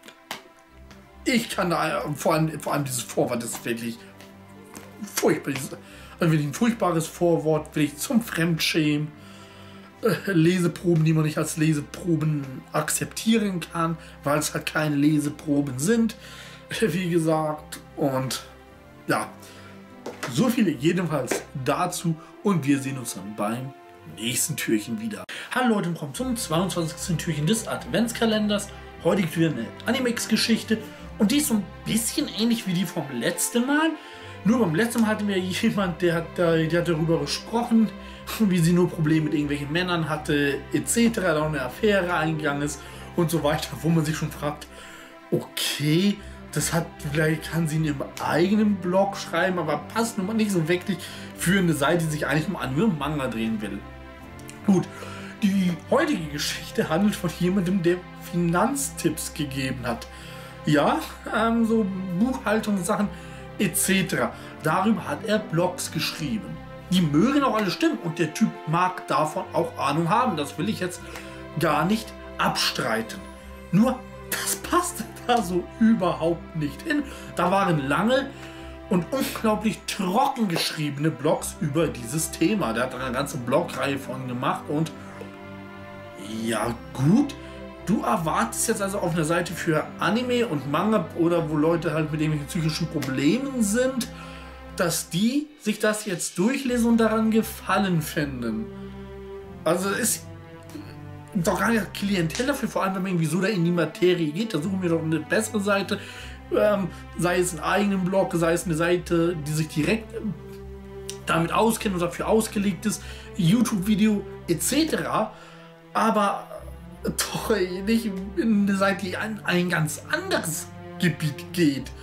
ich kann da, vor allem dieses Vorwort ist wirklich furchtbar. Also wirklich ein furchtbares Vorwort, wirklich zum Fremdschämen. Leseproben, die man nicht als Leseproben akzeptieren kann, weil es halt keine Leseproben sind. Wie gesagt, und ja, so viel jedenfalls dazu und wir sehen uns dann beim nächsten Türchen wieder. Hallo Leute, willkommen zum 22. Türchen des Adventskalenders. Heute gibt es wieder eine Animex-Geschichte und die ist so ein bisschen ähnlich wie die vom letzten Mal. Nur beim letzten Mal hatten wir jemand, der hat darüber gesprochen, wie sie nur Probleme mit irgendwelchen Männern hatte, etc., da eine Affäre eingegangen ist und so weiter, wo man sich schon fragt, okay, vielleicht kann sie in ihrem eigenen Blog schreiben, aber passt nun mal nicht so wirklich für eine Seite, die sich eigentlich um Anime und Manga drehen will. Gut, die heutige Geschichte handelt von jemandem, der Finanztipps gegeben hat. Ja, so Buchhaltungssachen etc. Darüber hat er Blogs geschrieben. Die mögen auch alle stimmen und der Typ mag davon auch Ahnung haben. Das will ich jetzt gar nicht abstreiten. Nur, das passt da so überhaupt nicht hin. Da waren lange und unglaublich trocken geschriebene Blogs über dieses Thema. Der hat eine ganze Blogreihe von gemacht und ja gut, du erwartest jetzt also auf einer Seite für Anime und Manga oder wo Leute halt mit irgendwelchen psychischen Problemen sind, dass die sich das jetzt durchlesen und daran Gefallen finden. Also ist doch gar nicht Klientel dafür, vor allem wenn man irgendwie so da in die Materie geht, da suchen wir doch eine bessere Seite, sei es einen eigenen Blog, sei es eine Seite, die sich direkt damit auskennt und dafür ausgelegt ist, YouTube-Video etc., aber doch nicht in eine Seite, die an ein ganz anderes Gebiet geht.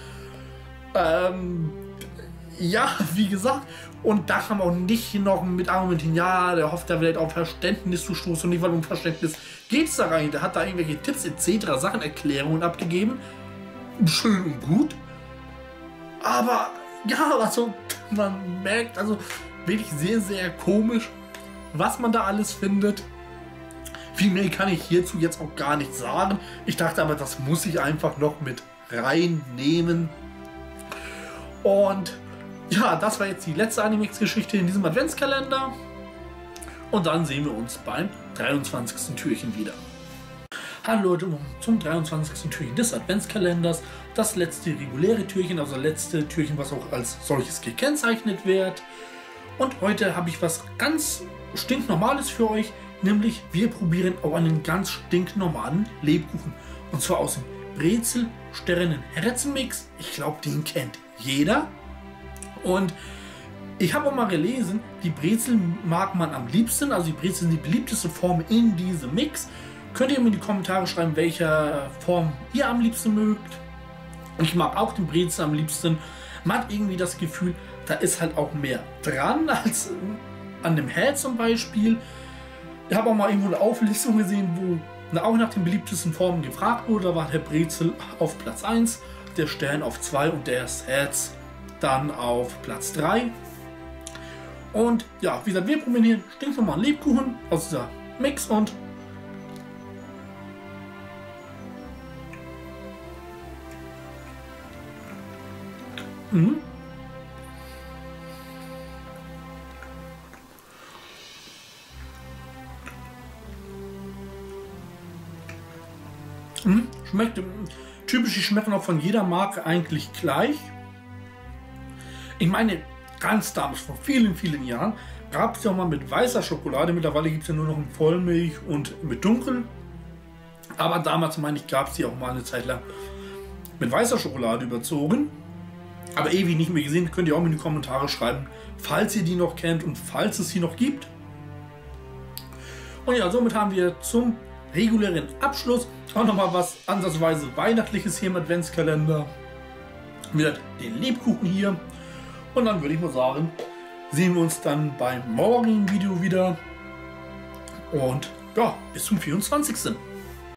Ja, wie gesagt, und da kann man auch nicht noch mit argumentieren, ja, der hofft da vielleicht auf Verständnis zu stoßen und nicht, weil um Verständnis geht es da rein. Der hat da irgendwelche Tipps etc., Sachen, Erklärungen abgegeben. Schön und gut. Aber ja, also man merkt, also wirklich sehr, sehr komisch, was man da alles findet. Viel mehr kann ich hierzu jetzt auch gar nicht sagen. Ich dachte aber, das muss ich einfach noch mit reinnehmen. Und ja, das war jetzt die letzte Animex-Geschichte in diesem Adventskalender. Und dann sehen wir uns beim 23. Türchen wieder. Hallo Leute, zum 23. Türchen des Adventskalenders. Das letzte reguläre Türchen, also das letzte Türchen, was auch als solches gekennzeichnet wird. Und heute habe ich was ganz stinknormales für euch. Nämlich, wir probieren auch einen ganz stinknormalen Lebkuchen. Und zwar aus dem Brezel-Sternen-Herzen-Mix. Ich glaube, den kennt jeder. Und ich habe auch mal gelesen, die Brezel mag man am liebsten. Also die Brezel sind die beliebteste Form in diesem Mix. Könnt ihr mir in die Kommentare schreiben, welche Form ihr am liebsten mögt. Ich mag auch den Brezel am liebsten. Man hat irgendwie das Gefühl, da ist halt auch mehr dran als an dem Herz zum Beispiel. Ich habe auch mal irgendwo eine Auflistung gesehen, wo auch nach den beliebtesten Formen gefragt wurde. Da war der Brezel auf Platz 1, der Stern auf 2 und das Herz dann auf Platz 3. Und ja, wie gesagt, wir probieren hier stinknormalen Lebkuchen aus dieser Mix und schmeckt typisch, die schmecken auch von jeder Marke eigentlich gleich. Ich meine, ganz damals, vor vielen, vielen Jahren, gab es ja auch mal mit weißer Schokolade. Mittlerweile gibt es ja nur noch in Vollmilch und mit dunkel. Aber damals, meine ich, gab es die auch mal eine Zeit lang mit weißer Schokolade überzogen. Aber ewig nicht mehr gesehen. Könnt ihr auch in die Kommentare schreiben, falls ihr die noch kennt und falls es sie noch gibt. Und ja, somit haben wir zum regulären Abschluss auch nochmal was ansatzweise Weihnachtliches hier im Adventskalender. Wieder den Lebkuchen hier. Und dann würde ich mal sagen, sehen wir uns dann beim morgigen Video wieder. Und ja, bis zum 24.